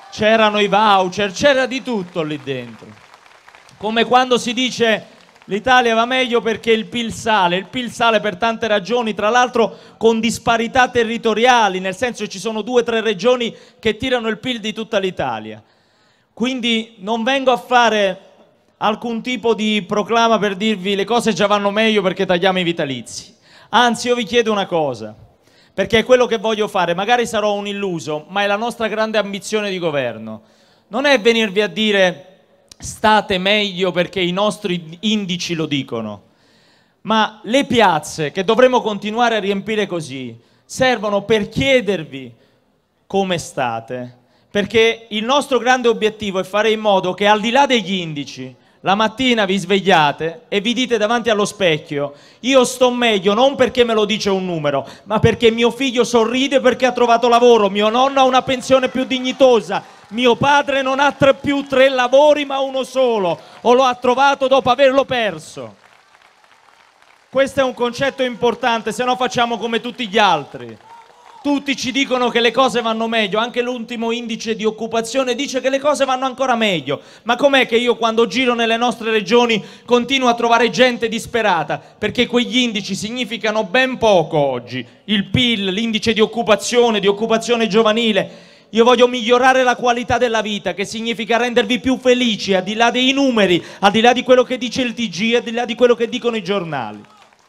Speaker 9: c'erano i voucher, c'era di tutto lì dentro. Come quando si dice l'Italia va meglio perché il P I L sale, il P I L sale per tante ragioni, tra l'altro con disparità territoriali, nel senso che ci sono due o tre regioni che tirano il P I L di tutta l'Italia. Quindi non vengo a fare alcun tipo di proclama per dirvi le cose già vanno meglio perché tagliamo i vitalizi. Anzi, io vi chiedo una cosa, perché è quello che voglio fare, magari sarò un illuso, ma è la nostra grande ambizione di governo. Non è venirvi a dire state meglio perché i nostri indici lo dicono, ma le piazze, che dovremo continuare a riempire così, servono per chiedervi come state, perché il nostro grande obiettivo è fare in modo che al di là degli indici, la mattina vi svegliate e vi dite davanti allo specchio: io sto meglio non perché me lo dice un numero, ma perché mio figlio sorride perché ha trovato lavoro, mio nonno ha una pensione più dignitosa, mio padre non ha tre, più tre lavori ma uno solo, o lo ha trovato dopo averlo perso. Questo è un concetto importante, se no facciamo come tutti gli altri. Tutti ci dicono che le cose vanno meglio, anche l'ultimo indice di occupazione dice che le cose vanno ancora meglio. Ma com'è che io quando giro nelle nostre regioni continuo a trovare gente disperata? Perché quegli indici significano ben poco oggi. Il P I L, l'indice di occupazione, di occupazione giovanile. Io voglio migliorare la qualità della vita, che significa rendervi più felici, al di là dei numeri, al di là di quello che dice il T G, al di là di quello che dicono i giornali.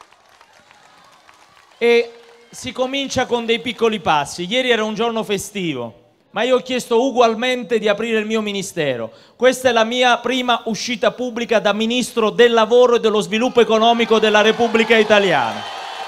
Speaker 9: E si comincia con dei piccoli passi. Ieri era un giorno festivo, ma io ho chiesto ugualmente di aprire il mio ministero. Questa è la mia prima uscita pubblica da Ministro del Lavoro e dello Sviluppo Economico della Repubblica Italiana.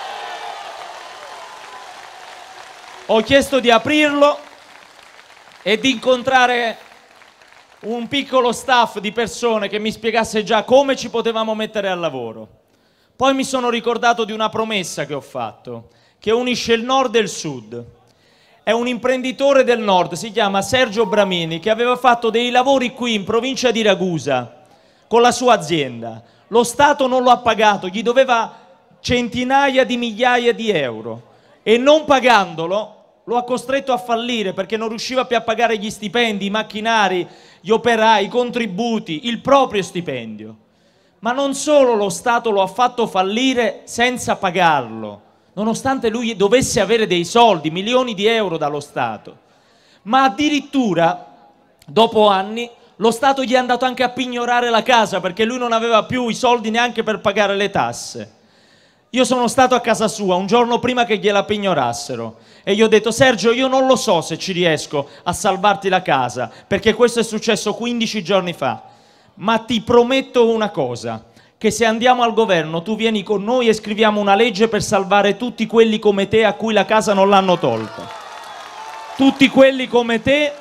Speaker 9: Ho chiesto di aprirlo e di incontrare un piccolo staff di persone che mi spiegasse già come ci potevamo mettere al lavoro. Poi mi sono ricordato di una promessa che ho fatto, che unisce il nord e il sud. È un imprenditore del nord, si chiama Sergio Bramini, che aveva fatto dei lavori qui in provincia di Ragusa con la sua azienda. Lo Stato non lo ha pagato, gli doveva centinaia di migliaia di euro e non pagandolo lo ha costretto a fallire perché non riusciva più a pagare gli stipendi, i macchinari, gli operai, i contributi, il proprio stipendio. Ma non solo lo Stato lo ha fatto fallire senza pagarlo, nonostante lui dovesse avere dei soldi, milioni di euro dallo Stato, ma addirittura, dopo anni, lo Stato gli è andato anche a pignorare la casa perché lui non aveva più i soldi neanche per pagare le tasse. Io sono stato a casa sua un giorno prima che gliela pignorassero e gli ho detto: Sergio, io non lo so se ci riesco a salvarti la casa, perché questo è successo quindici giorni fa, ma ti prometto una cosa, che se andiamo al governo tu vieni con noi e scriviamo una legge per salvare tutti quelli come te a cui la casa non l'hanno tolta. Tutti quelli come te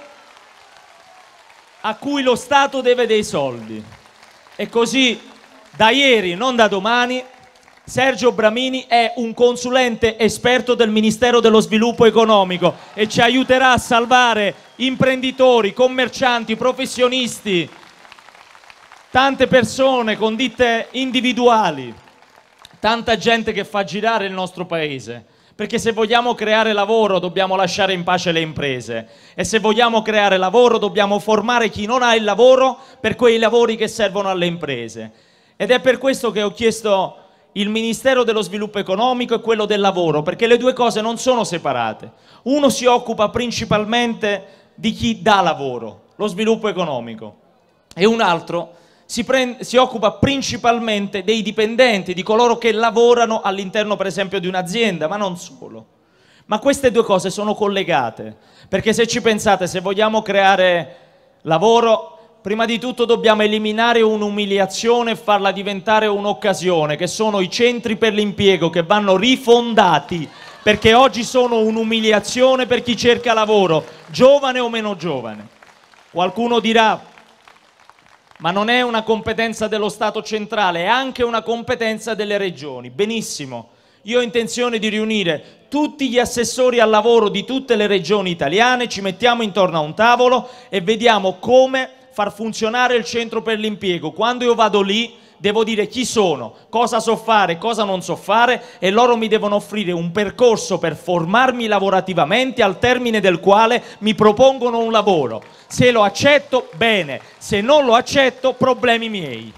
Speaker 9: a cui lo Stato deve dei soldi. E così, da ieri, non da domani, Sergio Bramini è un consulente esperto del Ministero dello Sviluppo Economico e ci aiuterà a salvare imprenditori, commercianti, professionisti, tante persone con ditte individuali, tanta gente che fa girare il nostro paese, perché se vogliamo creare lavoro dobbiamo lasciare in pace le imprese e se vogliamo creare lavoro dobbiamo formare chi non ha il lavoro per quei lavori che servono alle imprese. Ed è per questo che ho chiesto il Ministero dello Sviluppo Economico e quello del lavoro, perché le due cose non sono separate. Uno si occupa principalmente di chi dà lavoro, lo sviluppo economico, e un altro Si, prende, si occupa principalmente dei dipendenti, di coloro che lavorano all'interno per esempio di un'azienda, ma non solo. Ma queste due cose sono collegate, perché se ci pensate, se vogliamo creare lavoro, prima di tutto dobbiamo eliminare un'umiliazione e farla diventare un'occasione, che sono i centri per l'impiego che vanno rifondati, perché oggi sono un'umiliazione per chi cerca lavoro, giovane o meno giovane. Qualcuno dirà: ma non è una competenza dello Stato centrale, è anche una competenza delle regioni. Benissimo, io ho intenzione di riunire tutti gli assessori al lavoro di tutte le regioni italiane, ci mettiamo intorno a un tavolo e vediamo come far funzionare il centro per l'impiego. Quando io vado lì devo dire chi sono, cosa so fare, cosa non so fare, e loro mi devono offrire un percorso per formarmi lavorativamente, al termine del quale mi propongono un lavoro. Se lo accetto, bene, se non lo accetto, problemi miei.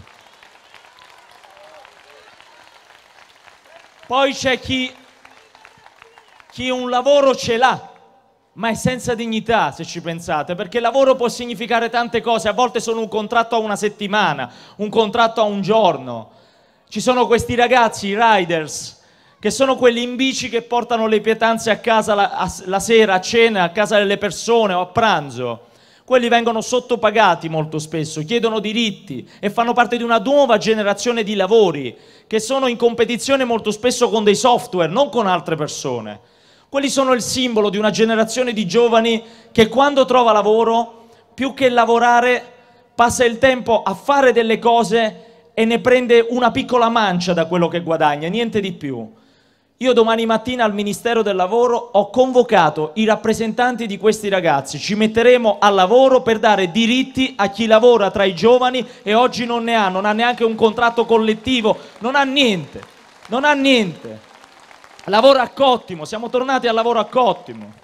Speaker 9: Poi c'è chi, chi un lavoro ce l'ha, ma è senza dignità, se ci pensate, perché lavoro può significare tante cose. A volte sono un contratto a una settimana, un contratto a un giorno. Ci sono questi ragazzi, i riders, che sono quelli in bici che portano le pietanze a casa la, a, la sera, a cena, a casa delle persone o a pranzo. Quelli vengono sottopagati molto spesso, chiedono diritti e fanno parte di una nuova generazione di lavori che sono in competizione molto spesso con dei software, non con altre persone. Quelli sono il simbolo di una generazione di giovani che quando trova lavoro, più che lavorare, passa il tempo a fare delle cose e ne prende una piccola mancia da quello che guadagna, niente di più. Io domani mattina al Ministero del Lavoro ho convocato i rappresentanti di questi ragazzi. Ci metteremo al lavoro per dare diritti a chi lavora tra i giovani e oggi non ne ha, non ha neanche un contratto collettivo, non ha niente, non ha niente. Lavoro a cottimo, siamo tornati al lavoro a cottimo.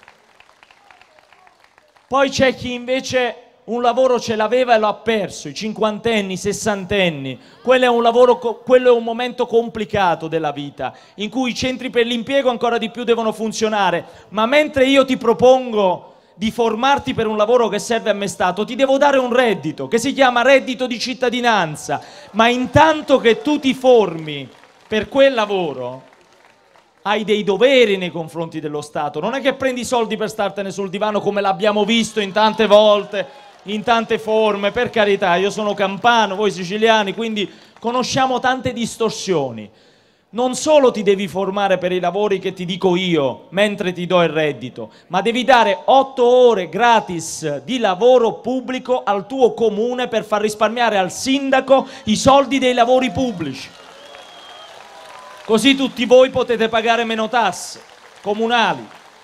Speaker 9: Poi c'è chi invece un lavoro ce l'aveva e lo ha perso, i cinquantenni, i sessantenni. Quello è un lavoro, quello è un momento complicato della vita, in cui i centri per l'impiego ancora di più devono funzionare. Ma mentre io ti propongo di formarti per un lavoro che serve a me Stato, ti devo dare un reddito, che si chiama reddito di cittadinanza. Ma intanto che tu ti formi per quel lavoro, hai dei doveri nei confronti dello Stato. Non è che prendi i soldi per startene sul divano come l'abbiamo visto in tante volte, in tante forme, per carità, io sono campano, voi siciliani, quindi conosciamo tante distorsioni. Non solo ti devi formare per i lavori che ti dico io mentre ti do il reddito, ma devi dare otto ore gratis di lavoro pubblico al tuo comune per far risparmiare al sindaco i soldi dei lavori pubblici. Così tutti voi potete pagare meno tasse comunali.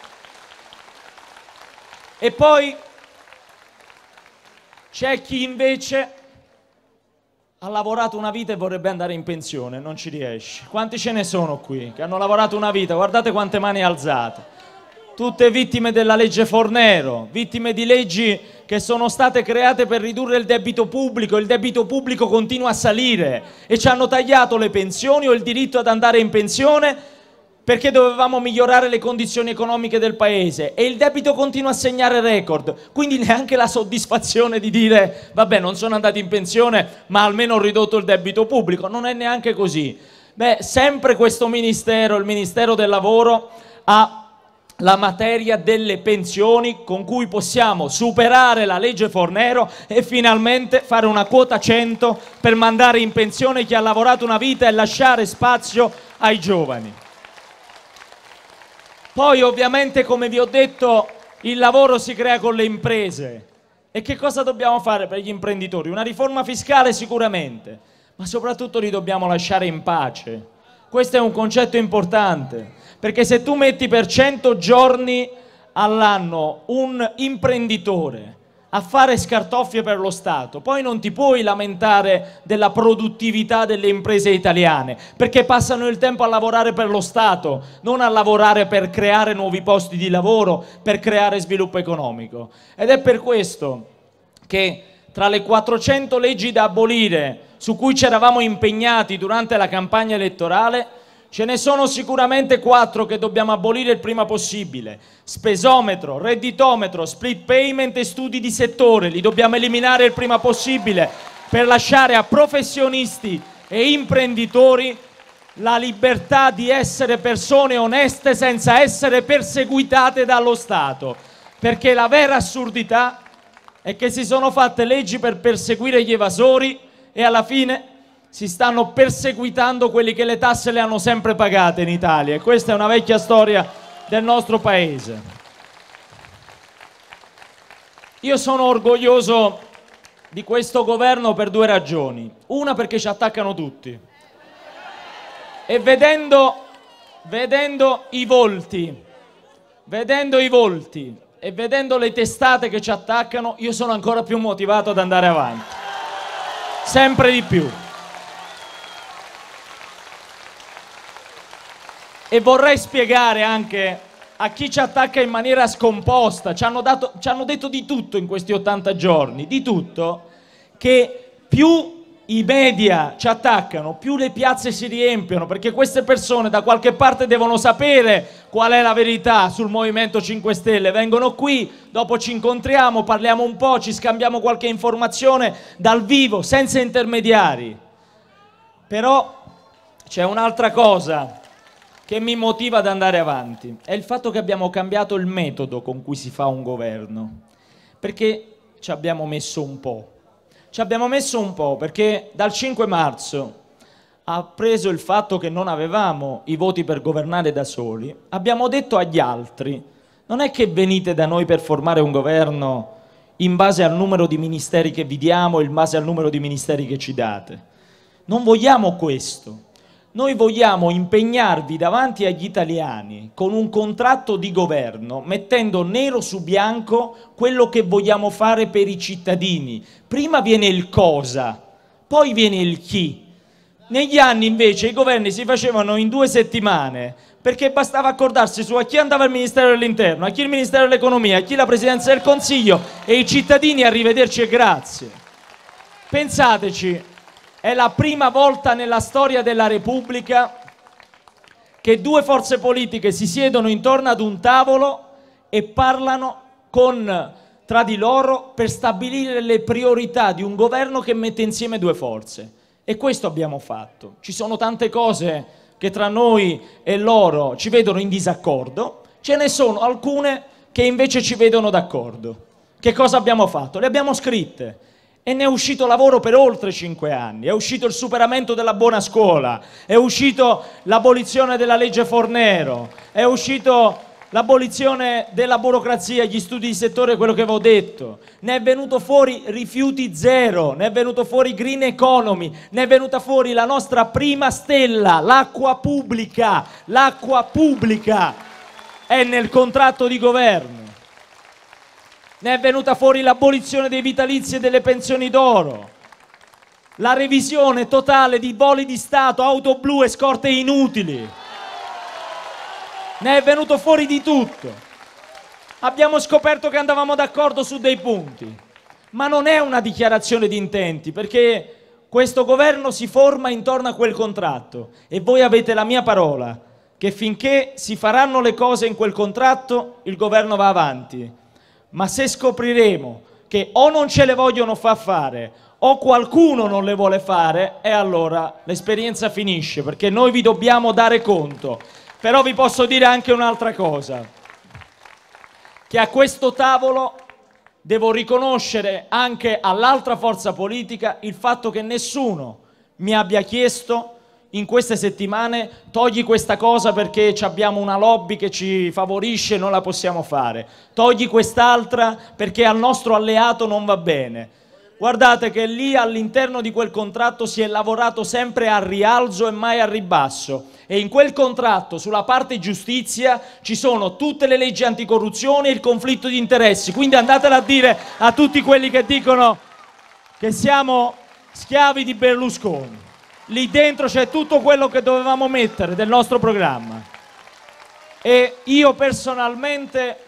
Speaker 9: E poi c'è chi invece ha lavorato una vita e vorrebbe andare in pensione, non ci riesce. Quanti ce ne sono qui che hanno lavorato una vita? Guardate quante mani alzate. Tutte vittime della legge Fornero, vittime di leggi che sono state create per ridurre il debito pubblico. Il debito pubblico continua a salire e ci hanno tagliato le pensioni o il diritto ad andare in pensione perché dovevamo migliorare le condizioni economiche del paese e il debito continua a segnare record, quindi neanche la soddisfazione di dire vabbè, non sono andati in pensione ma almeno ho ridotto il debito pubblico. Non è neanche così. Beh, sempre questo Ministero, il Ministero del Lavoro, ha la materia delle pensioni con cui possiamo superare la legge Fornero e finalmente fare una quota cento per mandare in pensione chi ha lavorato una vita e lasciare spazio ai giovani. Poi ovviamente, come vi ho detto, il lavoro si crea con le imprese. E che cosa dobbiamo fare per gli imprenditori? Una riforma fiscale sicuramente, ma soprattutto li dobbiamo lasciare in pace. Questo è un concetto importante, perché se tu metti per cento giorni all'anno un imprenditore a fare scartoffie per lo Stato, poi non ti puoi lamentare della produttività delle imprese italiane, perché passano il tempo a lavorare per lo Stato, non a lavorare per creare nuovi posti di lavoro, per creare sviluppo economico. Ed è per questo che tra le quattrocento leggi da abolire su cui ci eravamo impegnati durante la campagna elettorale, ce ne sono sicuramente quattro che dobbiamo abolire il prima possibile. Spesometro, redditometro, split payment e studi di settore, li dobbiamo eliminare il prima possibile per lasciare a professionisti e imprenditori la libertà di essere persone oneste senza essere perseguitate dallo Stato. Perché la vera assurdità è che si sono fatte leggi per perseguire gli evasori e alla fine si stanno perseguitando quelli che le tasse le hanno sempre pagate in Italia, e questa è una vecchia storia del nostro paese. Io sono orgoglioso di questo governo per due ragioni. Una, perché ci attaccano tutti. E vedendo, vedendo i volti, vedendo i volti e vedendo le testate che ci attaccano, io sono ancora più motivato ad andare avanti. Sempre di più. E vorrei spiegare anche a chi ci attacca in maniera scomposta, ci hanno, dato, ci hanno detto di tutto in questi ottanta giorni, di tutto, che più i media ci attaccano, più le piazze si riempiono, perché queste persone da qualche parte devono sapere qual è la verità sul Movimento cinque Stelle. Vengono qui, dopo ci incontriamo, parliamo un po', ci scambiamo qualche informazione dal vivo, senza intermediari. Però c'è un'altra cosa che mi motiva ad andare avanti, è il fatto che abbiamo cambiato il metodo con cui si fa un governo, perché ci abbiamo messo un po'. Ci abbiamo messo un po' perché dal cinque marzo ha preso il fatto che non avevamo i voti per governare da soli, abbiamo detto agli altri: non è che venite da noi per formare un governo in base al numero di ministeri che vi diamo, in base al numero di ministeri che ci date. Non vogliamo questo. Noi vogliamo impegnarvi davanti agli italiani con un contratto di governo, mettendo nero su bianco quello che vogliamo fare per i cittadini. Prima viene il cosa, poi viene il chi. Negli anni invece i governi si facevano in due settimane, perché bastava accordarsi su a chi andava il Ministero dell'Interno, a chi il Ministero dell'Economia, a chi la Presidenza del Consiglio, e i cittadini arrivederci e grazie. Pensateci. È la prima volta nella storia della Repubblica che due forze politiche si siedono intorno ad un tavolo e parlano con, tra di loro per stabilire le priorità di un governo che mette insieme due forze. E questo abbiamo fatto. Ci sono tante cose che tra noi e loro ci vedono in disaccordo, ce ne sono alcune che invece ci vedono d'accordo. Che cosa abbiamo fatto? Le abbiamo scritte. E ne è uscito lavoro per oltre cinque anni, è uscito il superamento della buona scuola, è uscito l'abolizione della legge Fornero, è uscito l'abolizione della burocrazia, gli studi di settore, quello che avevo detto, ne è venuto fuori rifiuti zero, ne è venuto fuori green economy, ne è venuta fuori la nostra prima stella, l'acqua pubblica, l'acqua pubblica è nel contratto di governo. Ne è venuta fuori l'abolizione dei vitalizi e delle pensioni d'oro, la revisione totale di voli di Stato, auto blu e scorte inutili. Ne è venuto fuori di tutto. Abbiamo scoperto che andavamo d'accordo su dei punti, ma non è una dichiarazione di intenti, perché questo governo si forma intorno a quel contratto e voi avete la mia parola che finché si faranno le cose in quel contratto il governo va avanti. Ma se scopriremo che o non ce le vogliono far fare o qualcuno non le vuole fare, e allora l'esperienza finisce, perché noi vi dobbiamo dare conto. Però vi posso dire anche un'altra cosa, che a questo tavolo devo riconoscere anche all'altra forza politica il fatto che nessuno mi abbia chiesto in queste settimane togli questa cosa perché abbiamo una lobby che ci favorisce e non la possiamo fare, togli quest'altra perché al nostro alleato non va bene. Guardate che lì all'interno di quel contratto si è lavorato sempre a rialzo e mai a ribasso, e in quel contratto sulla parte giustizia ci sono tutte le leggi anticorruzione e il conflitto di interessi, quindi andatela a dire a tutti quelli che dicono che siamo schiavi di Berlusconi. Lì dentro c'è tutto quello che dovevamo mettere del nostro programma. E io personalmente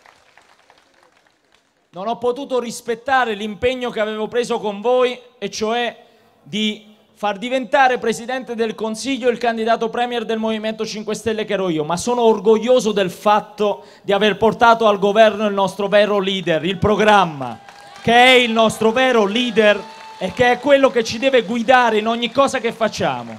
Speaker 9: non ho potuto rispettare l'impegno che avevo preso con voi, e cioè di far diventare Presidente del Consiglio il candidato Premier del Movimento cinque Stelle che ero io, ma sono orgoglioso del fatto di aver portato al governo il nostro vero leader, il programma, che è il nostro vero leader e che è quello che ci deve guidare in ogni cosa che facciamo.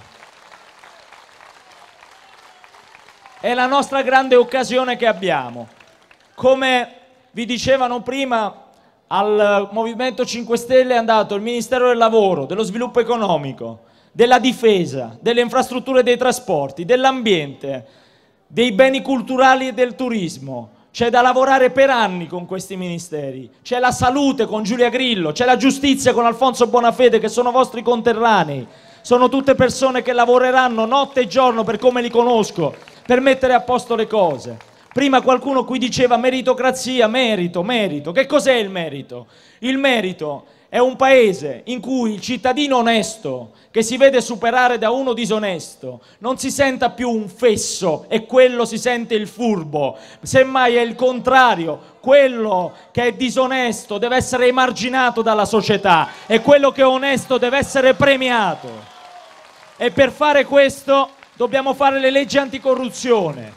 Speaker 9: È la nostra grande occasione che abbiamo. Come vi dicevano prima, al Movimento cinque Stelle è andato il Ministero del Lavoro, dello Sviluppo Economico, della Difesa, delle Infrastrutture e dei Trasporti, dell'Ambiente, dei Beni Culturali e del Turismo. C'è da lavorare per anni con questi ministeri. C'è la salute con Giulia Grillo, c'è la giustizia con Alfonso Bonafede, che sono vostri conterranei. Sono tutte persone che lavoreranno notte e giorno, per come li conosco, per mettere a posto le cose. Prima qualcuno qui diceva meritocrazia, merito, merito. Che cos'è il merito? Il merito è un paese in cui il cittadino onesto, che si vede superare da uno disonesto, non si senta più un fesso e quello si sente il furbo, semmai è il contrario, quello che è disonesto deve essere emarginato dalla società e quello che è onesto deve essere premiato. E per fare questo dobbiamo fare le leggi anticorruzione.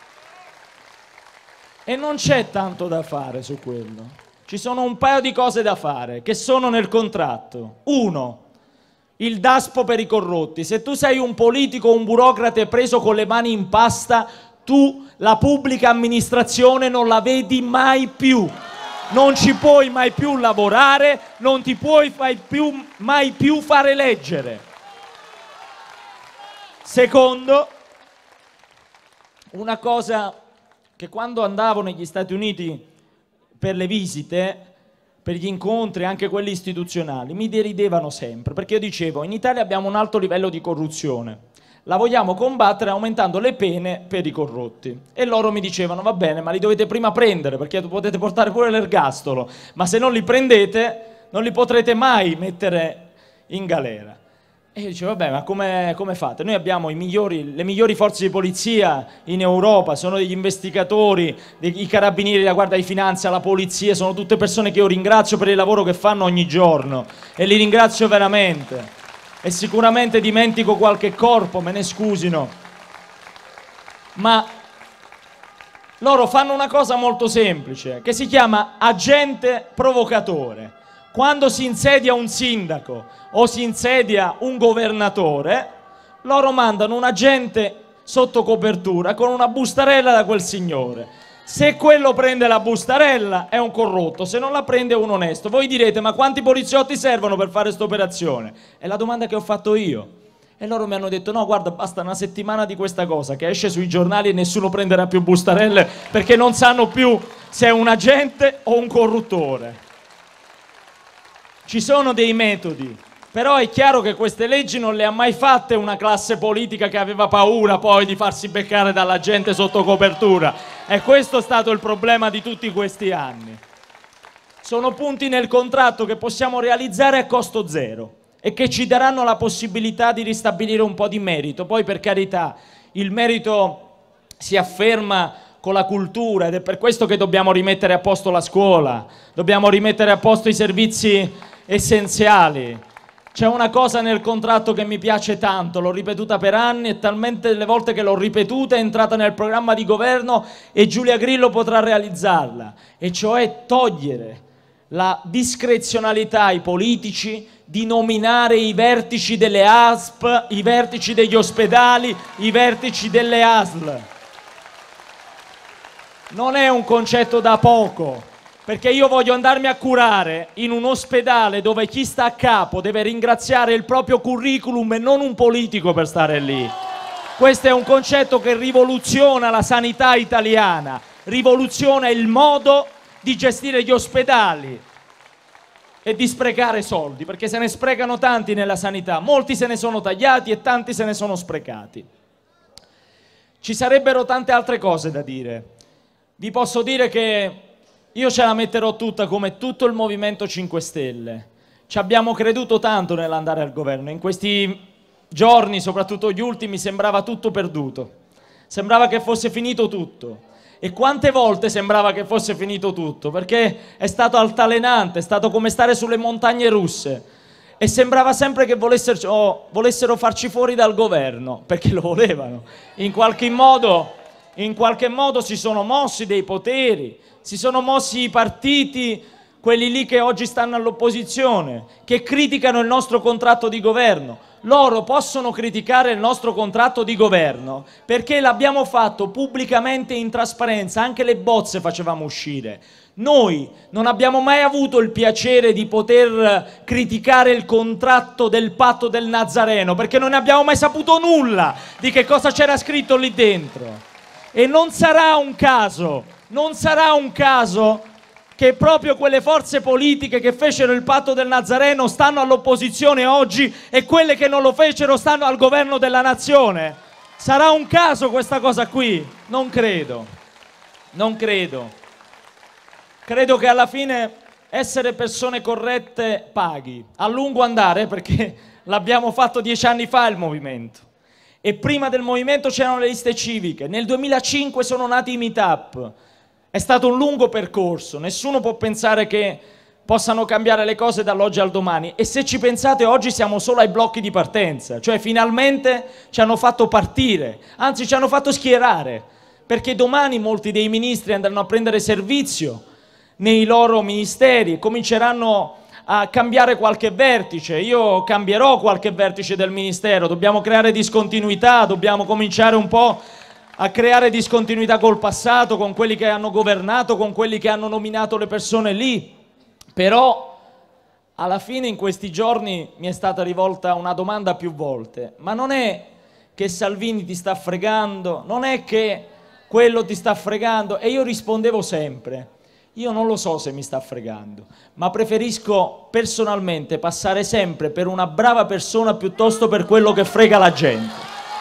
Speaker 9: E non c'è tanto da fare su quello. Ci sono un paio di cose da fare che sono nel contratto. Uno, il daspo per i corrotti. Se tu sei un politico o un burocrate preso con le mani in pasta, tu la pubblica amministrazione non la vedi mai più. Non ci puoi mai più lavorare, non ti puoi mai più, mai più fare leggere. Secondo, una cosa che quando andavo negli Stati Uniti per le visite, per gli incontri, anche quelli istituzionali, mi deridevano sempre, perché io dicevo, in Italia abbiamo un alto livello di corruzione, la vogliamo combattere aumentando le pene per i corrotti. E loro mi dicevano, va bene, ma li dovete prima prendere, perché potete portare pure l'ergastolo, ma se non li prendete, non li potrete mai mettere in galera. E io dicevo, vabbè, ma come, come fate? Noi abbiamo i migliori, le migliori forze di polizia in Europa, sono degli investigatori, dei, i carabinieri, la Guardia di Finanza, la polizia, sono tutte persone che io ringrazio per il lavoro che fanno ogni giorno e li ringrazio veramente. E sicuramente dimentico qualche corpo, me ne scusino. Ma loro fanno una cosa molto semplice, che si chiama agente provocatore. Quando si insedia un sindaco o si insedia un governatore, loro mandano un agente sotto copertura con una bustarella da quel signore. Se quello prende la bustarella è un corrotto, se non la prende è un onesto. Voi direte, ma quanti poliziotti servono per fare questa operazione? È la domanda che ho fatto io. E loro mi hanno detto, no, guarda, basta una settimana di questa cosa, che esce sui giornali e nessuno prenderà più bustarelle, perché non sanno più se è un agente o un corruttore. Ci sono dei metodi, però è chiaro che queste leggi non le ha mai fatte una classe politica che aveva paura poi di farsi beccare dalla gente sotto copertura. E questo è stato il problema di tutti questi anni. Sono punti nel contratto che possiamo realizzare a costo zero e che ci daranno la possibilità di ristabilire un po' di merito. Poi, per carità, il merito si afferma con la cultura ed è per questo che dobbiamo rimettere a posto la scuola, dobbiamo rimettere a posto i servizi essenziali. C'è una cosa nel contratto che mi piace tanto, l'ho ripetuta per anni e talmente delle volte che l'ho ripetuta è entrata nel programma di governo e Giulia Grillo potrà realizzarla, e cioè togliere la discrezionalità ai politici di nominare i vertici delle A S P, i vertici degli ospedali, i vertici delle A S L. Non è un concetto da poco, perché io voglio andarmi a curare in un ospedale dove chi sta a capo deve ringraziare il proprio curriculum e non un politico per stare lì. Questo è un concetto che rivoluziona la sanità italiana, rivoluziona il modo di gestire gli ospedali e di sprecare soldi, perché se ne sprecano tanti nella sanità, molti se ne sono tagliati e tanti se ne sono sprecati. Ci sarebbero tante altre cose da dire. Vi posso dire che io ce la metterò tutta come tutto il Movimento cinque Stelle. Ci abbiamo creduto tanto nell'andare al governo. In questi giorni, soprattutto gli ultimi, sembrava tutto perduto. Sembrava che fosse finito tutto. E quante volte sembrava che fosse finito tutto? Perché è stato altalenante, è stato come stare sulle montagne russe. E sembrava sempre che volessero, oh, volessero farci fuori dal governo, perché lo volevano. In qualche modo, in qualche modo si sono mossi dei poteri, si sono mossi i partiti, quelli lì che oggi stanno all'opposizione, che criticano il nostro contratto di governo. Loro possono criticare il nostro contratto di governo perché l'abbiamo fatto pubblicamente in trasparenza, anche le bozze facevamo uscire. Noi non abbiamo mai avuto il piacere di poter criticare il contratto del patto del Nazareno perché non ne abbiamo mai saputo nulla di che cosa c'era scritto lì dentro. E non sarà un caso, non sarà un caso che proprio quelle forze politiche che fecero il patto del Nazareno stanno all'opposizione oggi e quelle che non lo fecero stanno al governo della nazione. Sarà un caso questa cosa qui? Non credo, non credo. Credo che alla fine essere persone corrette paghi, a lungo andare, perché l'abbiamo fatto dieci anni fa il movimento. E prima del movimento c'erano le liste civiche, nel duemilacinque sono nati i meetup. È stato un lungo percorso, nessuno può pensare che possano cambiare le cose dall'oggi al domani, e se ci pensate oggi siamo solo ai blocchi di partenza, cioè finalmente ci hanno fatto partire, anzi ci hanno fatto schierare, perché domani molti dei ministri andranno a prendere servizio nei loro ministeri e cominceranno a cambiare qualche vertice. Io cambierò qualche vertice del ministero, dobbiamo creare discontinuità, dobbiamo cominciare un po' a creare discontinuità col passato, con quelli che hanno governato, con quelli che hanno nominato le persone lì. Però alla fine in questi giorni mi è stata rivolta una domanda più volte: ma non è che Salvini ti sta fregando? Non è che quello ti sta fregando? E io rispondevo sempre: io non lo so se mi sta fregando, ma preferisco personalmente passare sempre per una brava persona piuttosto per quello che frega la gente.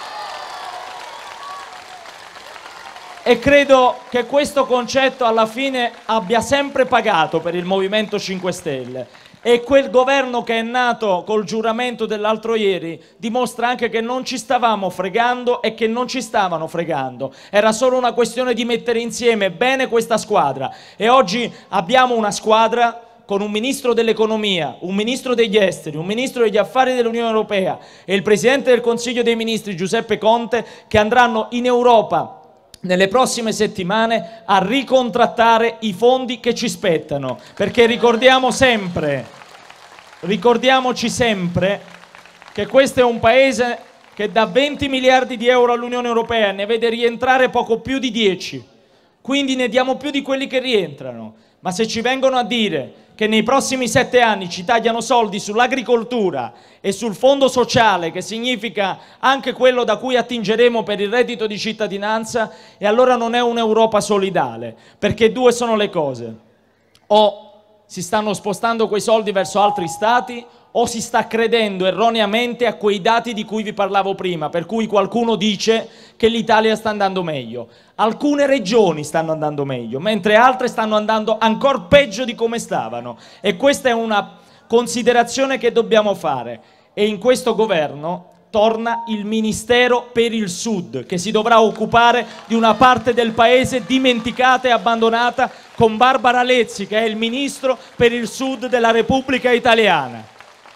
Speaker 9: E credo che questo concetto alla fine abbia sempre pagato per il Movimento cinque Stelle. E quel governo che è nato col giuramento dell'altro ieri dimostra anche che non ci stavamo fregando e che non ci stavano fregando. Era solo una questione di mettere insieme bene questa squadra. E oggi abbiamo una squadra con un ministro dell'economia, un ministro degli esteri, un ministro degli affari dell'Unione Europea e il presidente del Consiglio dei Ministri Giuseppe Conte, che andranno in Europa nelle prossime settimane a ricontrattare i fondi che ci spettano, perché ricordiamo sempre, ricordiamoci sempre che questo è un paese che dà venti miliardi di euro all'Unione Europea e ne vede rientrare poco più di dieci, quindi ne diamo più di quelli che rientrano. Ma se ci vengono a dire che nei prossimi sette anni ci tagliano soldi sull'agricoltura e sul fondo sociale, che significa anche quello da cui attingeremo per il reddito di cittadinanza, e allora non è un'Europa solidale, perché due sono le cose: o si stanno spostando quei soldi verso altri stati, o si sta credendo erroneamente a quei dati di cui vi parlavo prima, per cui qualcuno dice che l'Italia sta andando meglio. Alcune regioni stanno andando meglio, mentre altre stanno andando ancora peggio di come stavano, e questa è una considerazione che dobbiamo fare. E in questo governo torna il Ministero per il Sud, che si dovrà occupare di una parte del paese dimenticata e abbandonata, con Barbara Lezzi, che è il Ministro per il Sud della Repubblica Italiana.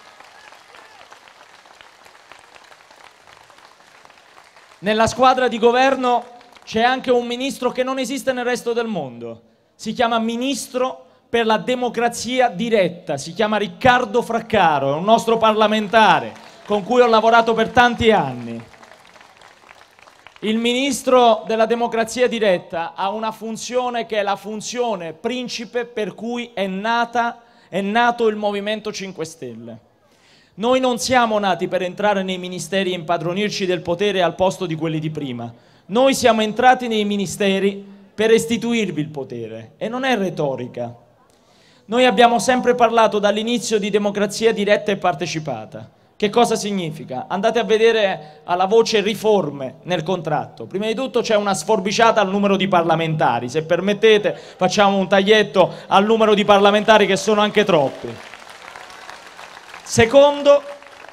Speaker 9: Nella squadra di governo c'è anche un ministro che non esiste nel resto del mondo. Si chiama Ministro per la Democrazia Diretta, si chiama Riccardo Fraccaro, è un nostro parlamentare con cui ho lavorato per tanti anni. Il Ministro della Democrazia Diretta ha una funzione che è la funzione principe per cui è nata, è nato il Movimento cinque Stelle. Noi non siamo nati per entrare nei ministeri e impadronirci del potere al posto di quelli di prima. Noi siamo entrati nei ministeri per restituirvi il potere, e non è retorica. Noi abbiamo sempre parlato dall'inizio di democrazia diretta e partecipata. Che cosa significa? Andate a vedere alla voce riforme nel contratto. Prima di tutto c'è una sforbiciata al numero di parlamentari. Se permettete, facciamo un taglietto al numero di parlamentari, che sono anche troppi. Secondo,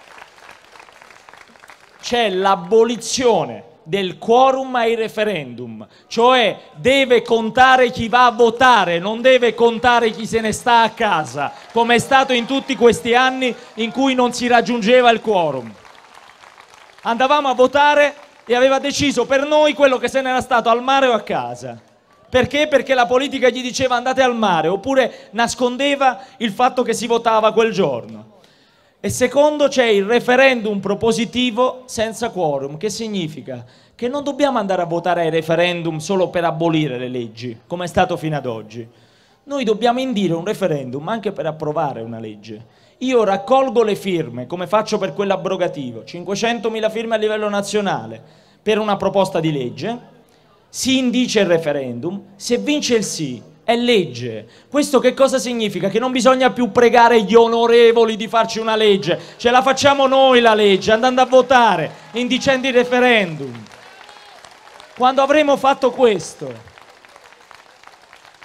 Speaker 9: c'è l'abolizione del quorum ai referendum, cioè deve contare chi va a votare, non deve contare chi se ne sta a casa, come è stato in tutti questi anni in cui non si raggiungeva il quorum. Andavamo a votare e aveva deciso per noi quello che se n'era stato al mare o a casa. Perché? Perché la politica gli diceva andate al mare, oppure nascondeva il fatto che si votava quel giorno. E secondo, c'è il referendum propositivo senza quorum, che significa che non dobbiamo andare a votare ai referendum solo per abolire le leggi, come è stato fino ad oggi. Noi dobbiamo indire un referendum anche per approvare una legge. Io raccolgo le firme, come faccio per quell'abrogativo, cinquecentomila firme a livello nazionale, per una proposta di legge, si indice il referendum, se vince il sì, è legge. Questo che cosa significa? Che non bisogna più pregare gli onorevoli di farci una legge, ce la facciamo noi la legge, andando a votare, indicendo il referendum. Quando avremo fatto questo,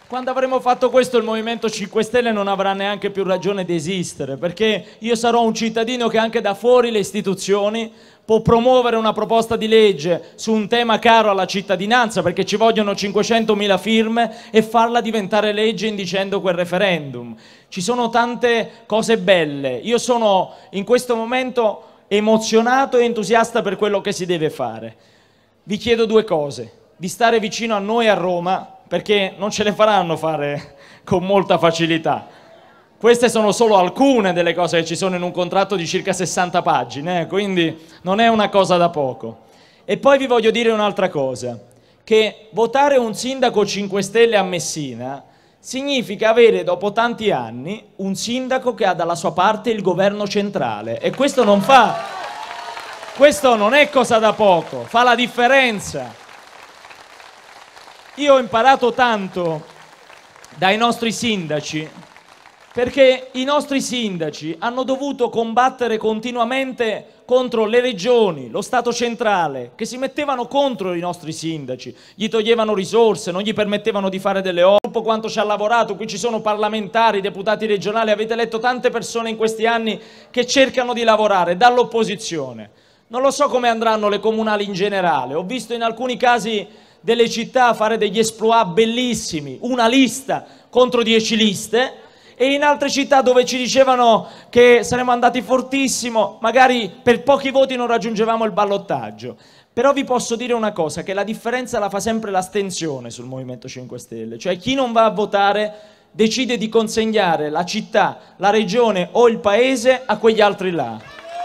Speaker 9: Quando avremo fatto questo il Movimento cinque Stelle non avrà neanche più ragione di esistere, perché io sarò un cittadino che anche da fuori le istituzioni può promuovere una proposta di legge su un tema caro alla cittadinanza, perché ci vogliono cinquecentomila firme, e farla diventare legge indicendo quel referendum. Ci sono tante cose belle. Io sono in questo momento emozionato e entusiasta per quello che si deve fare. Vi chiedo due cose: di stare vicino a noi a Roma, perché non ce le faranno fare con molta facilità. Queste sono solo alcune delle cose che ci sono in un contratto di circa sessanta pagine, eh? Quindi non è una cosa da poco. E poi vi voglio dire un'altra cosa, che votare un sindaco cinque Stelle a Messina significa avere, dopo tanti anni, un sindaco che ha dalla sua parte il governo centrale, e questo non fa, questo non è cosa da poco, fa la differenza. Io ho imparato tanto dai nostri sindaci, perché i nostri sindaci hanno dovuto combattere continuamente contro le regioni, lo Stato centrale, che si mettevano contro i nostri sindaci, gli toglievano risorse, non gli permettevano di fare delle opere. Dopo quanto ci ha lavorato, qui ci sono parlamentari, deputati regionali, avete letto tante persone in questi anni che cercano di lavorare dall'opposizione. Non lo so come andranno le comunali in generale, ho visto in alcuni casi delle città fare degli exploit bellissimi, una lista contro dieci liste, e in altre città dove ci dicevano che saremmo andati fortissimo, magari per pochi voti non raggiungevamo il ballottaggio. Però vi posso dire una cosa, che la differenza la fa sempre l'astensione sul Movimento cinque Stelle, cioè chi non va a votare decide di consegnare la città, la regione o il paese a quegli altri là.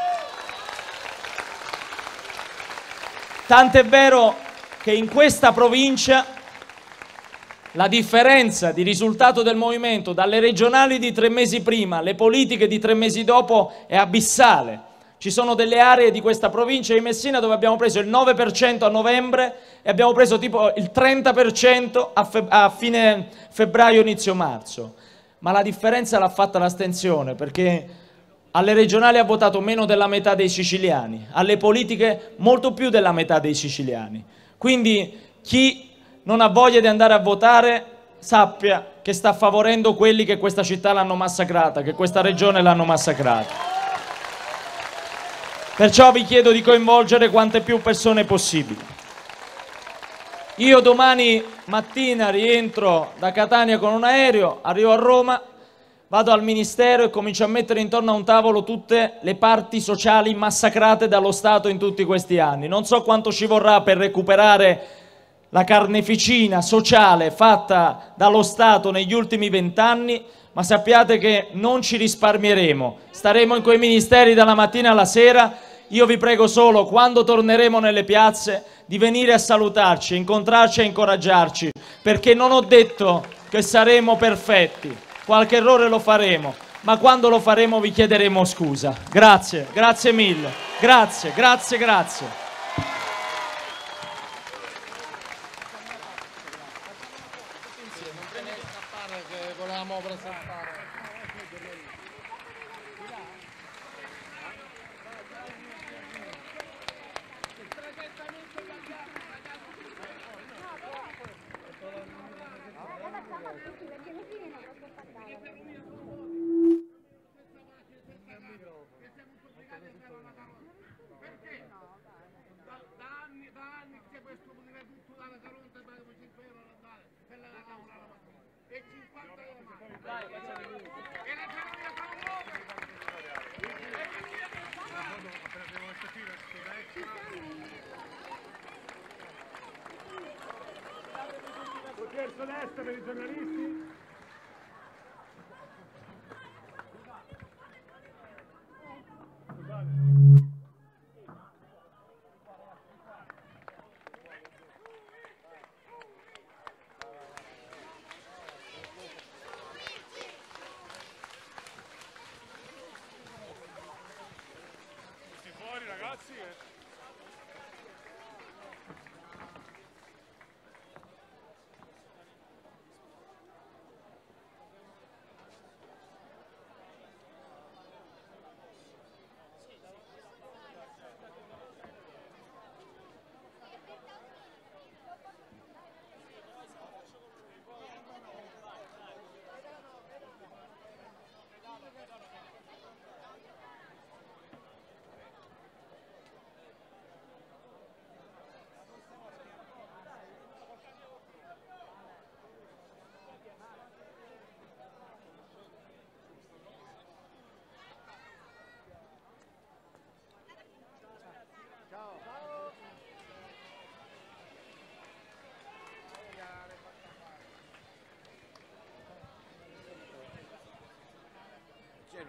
Speaker 9: Tant'è vero che in questa provincia la differenza di risultato del movimento dalle regionali di tre mesi prima alle politiche di tre mesi dopo è abissale. Ci sono delle aree di questa provincia di Messina dove abbiamo preso il nove per cento a novembre e abbiamo preso tipo il trenta per cento a, fe- a fine febbraio, inizio marzo. Ma la differenza l'ha fatta l'astensione, perché alle regionali ha votato meno della metà dei siciliani, alle politiche molto più della metà dei siciliani. Quindi chi non ha voglia di andare a votare sappia che sta favorendo quelli che questa città l'hanno massacrata, che questa regione l'hanno massacrata. Perciò vi chiedo di coinvolgere quante più persone possibile. Io domani mattina rientro da Catania con un aereo, arrivo a Roma, vado al Ministero e comincio a mettere intorno a un tavolo tutte le parti sociali massacrate dallo Stato in tutti questi anni. Non so quanto ci vorrà per recuperare la carneficina sociale fatta dallo Stato negli ultimi vent'anni, ma sappiate che non ci risparmieremo. Staremo in quei ministeri dalla mattina alla sera. Io vi prego solo, quando torneremo nelle piazze, di venire a salutarci, incontrarci e incoraggiarci, perché non ho detto che saremo perfetti. Qualche errore lo faremo, ma quando lo faremo vi chiederemo scusa. Grazie, grazie mille. Grazie, grazie, grazie.
Speaker 1: Verso destra per i giornalisti. Tutti fuori, ragazzi.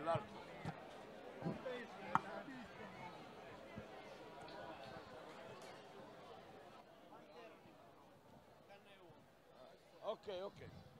Speaker 10: L'altro. Ok, ok.